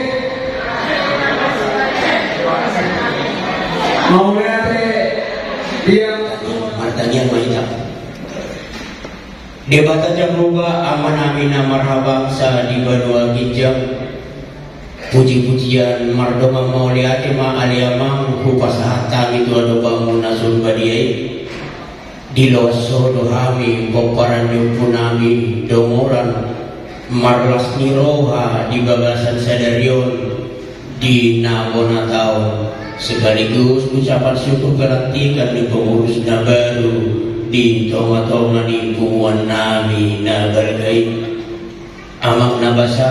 Mau lihat dia Martanya banyak. Debata jamruba aman amina marhaba sa di banua kijang. Puji-pujian mardoma mauliate ma aliamang hupasahata itu ado bangun nasul badiai. Di loso dohami poparan yupunami domoran marlas niroha di bagasan sadarion di nabonatau. Sekaligus ucapan syukur kerantikan di pengurus baru di tonga-tonga di punguan nami nabargai amak nabasa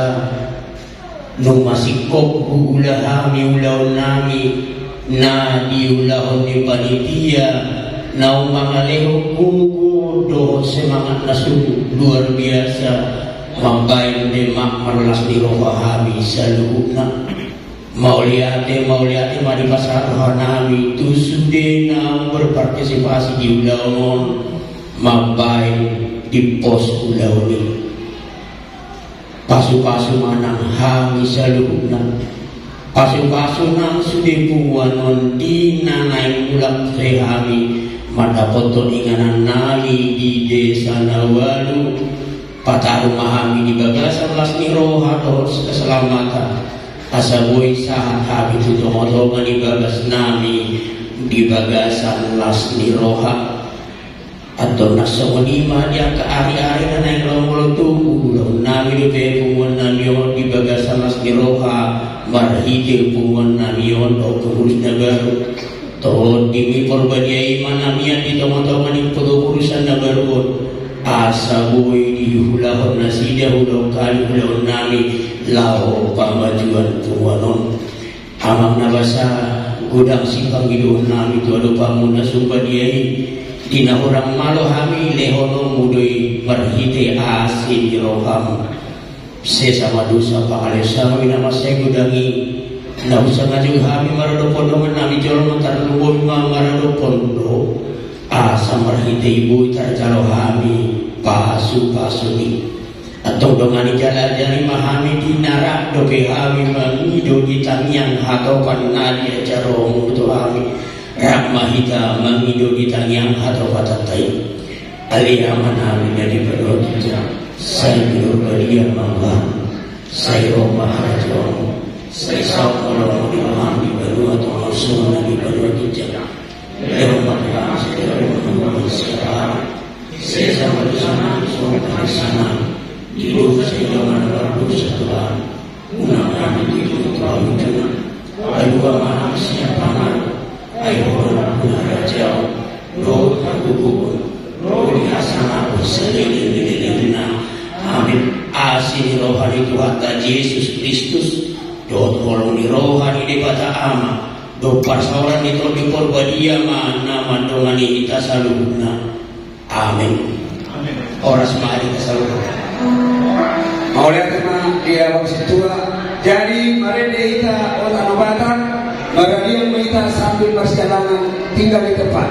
nung masikop ulahami ulaon nami na di ulaon di panitia na umangaleho kuku do semangat nasu luar biasa mambain demak marlas di rohahami saluhna Mauliate mari pasar nami tu sudena berpartisipasi di ulaun mabai di pos ulauni pasu-pasu manang hami saluhna pasu-pasu nang sudi puwanon di nanai ulang sehami madapoton inganan nami di desa Nawalu pataru mahami di bagasan lasni roha dohos keselamatan asaboy saat kami tutongan di bagas nami di bagasan lasni roha atau nasawanima dia ke ari-ari na naik lomolo tubuh nami di pepungan namion di bagasan lasni roha marhijil pungan namion o kehulus na baru to dimi porbadiai manamian di tongan-tongan di pengurusan na baru asaboy di hulahon nasida hulahon kali hulahon nami lao pamajuan tuwanon amang nabasa gudang simpang hidup nami tu ado pamuna sumpadiai dina orang malo hami lehono mudoi marhite asin di roham sesama dosa pangalesa nama saya gudangi na usah ngajung hami marado pondo nami jolong tarlubon marado pondo asa marhite ibu tarjalo hami pasu-pasu ni atau dengan jalan-jalan mahami di narak doke hami mangido di tangiang hatau panadi ajaromu tu hami rahmahita mangido di tangiang hatau patatai aliyaman hami dari berdoa saya berbalik manggan saya maharajomu saya sahabat di hami berdua tu semua di berdua tidak rahmatlah saya berdoa sekarang saya sama di sana hidup sejaman berdosa Tuhan gunakan hidup terlalu dengan kedua manusia pangan ayo orang benar jauh roh terhubung roh dihasana berselilin amin asin rohani Tuhan Yesus Kristus dot holong di rohani di bata ama do parsawaran di tol di porbadia mana mandongani kita saluna amin orang semari kita saluna mau lihat tema dia waktu tua jadi mari kita otak obatan mari dia kita sambil perjalanan tinggal di tempat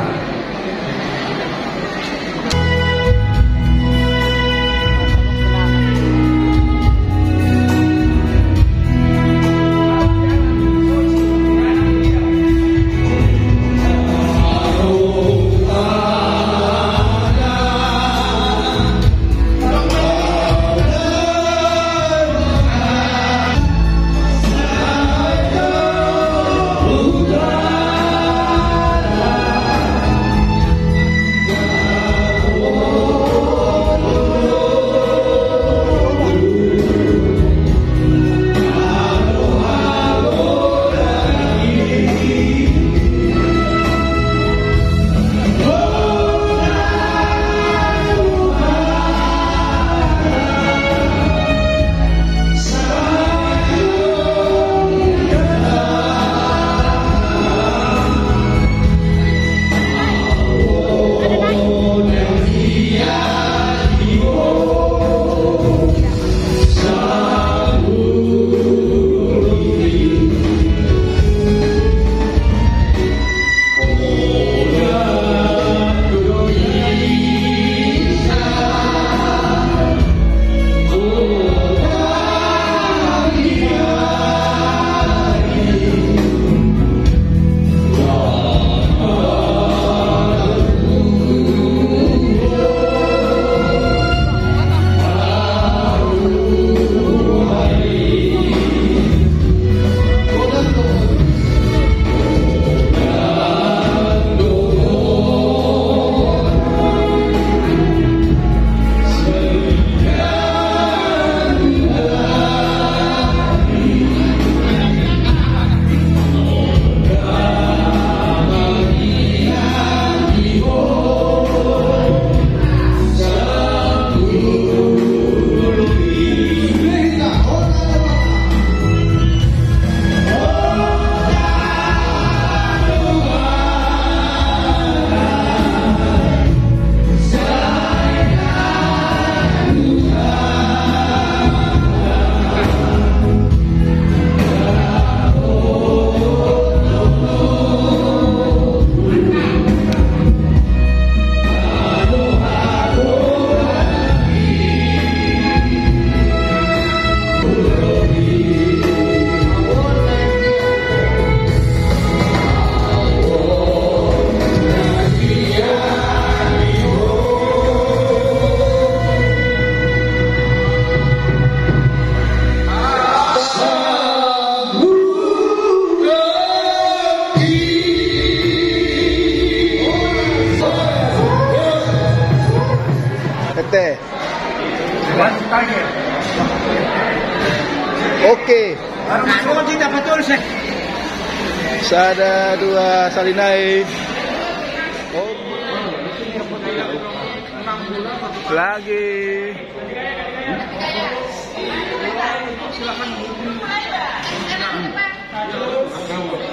teh. Oke. Kita betul sih. Ada 2 salinai. Oh. Lagi. Silakan.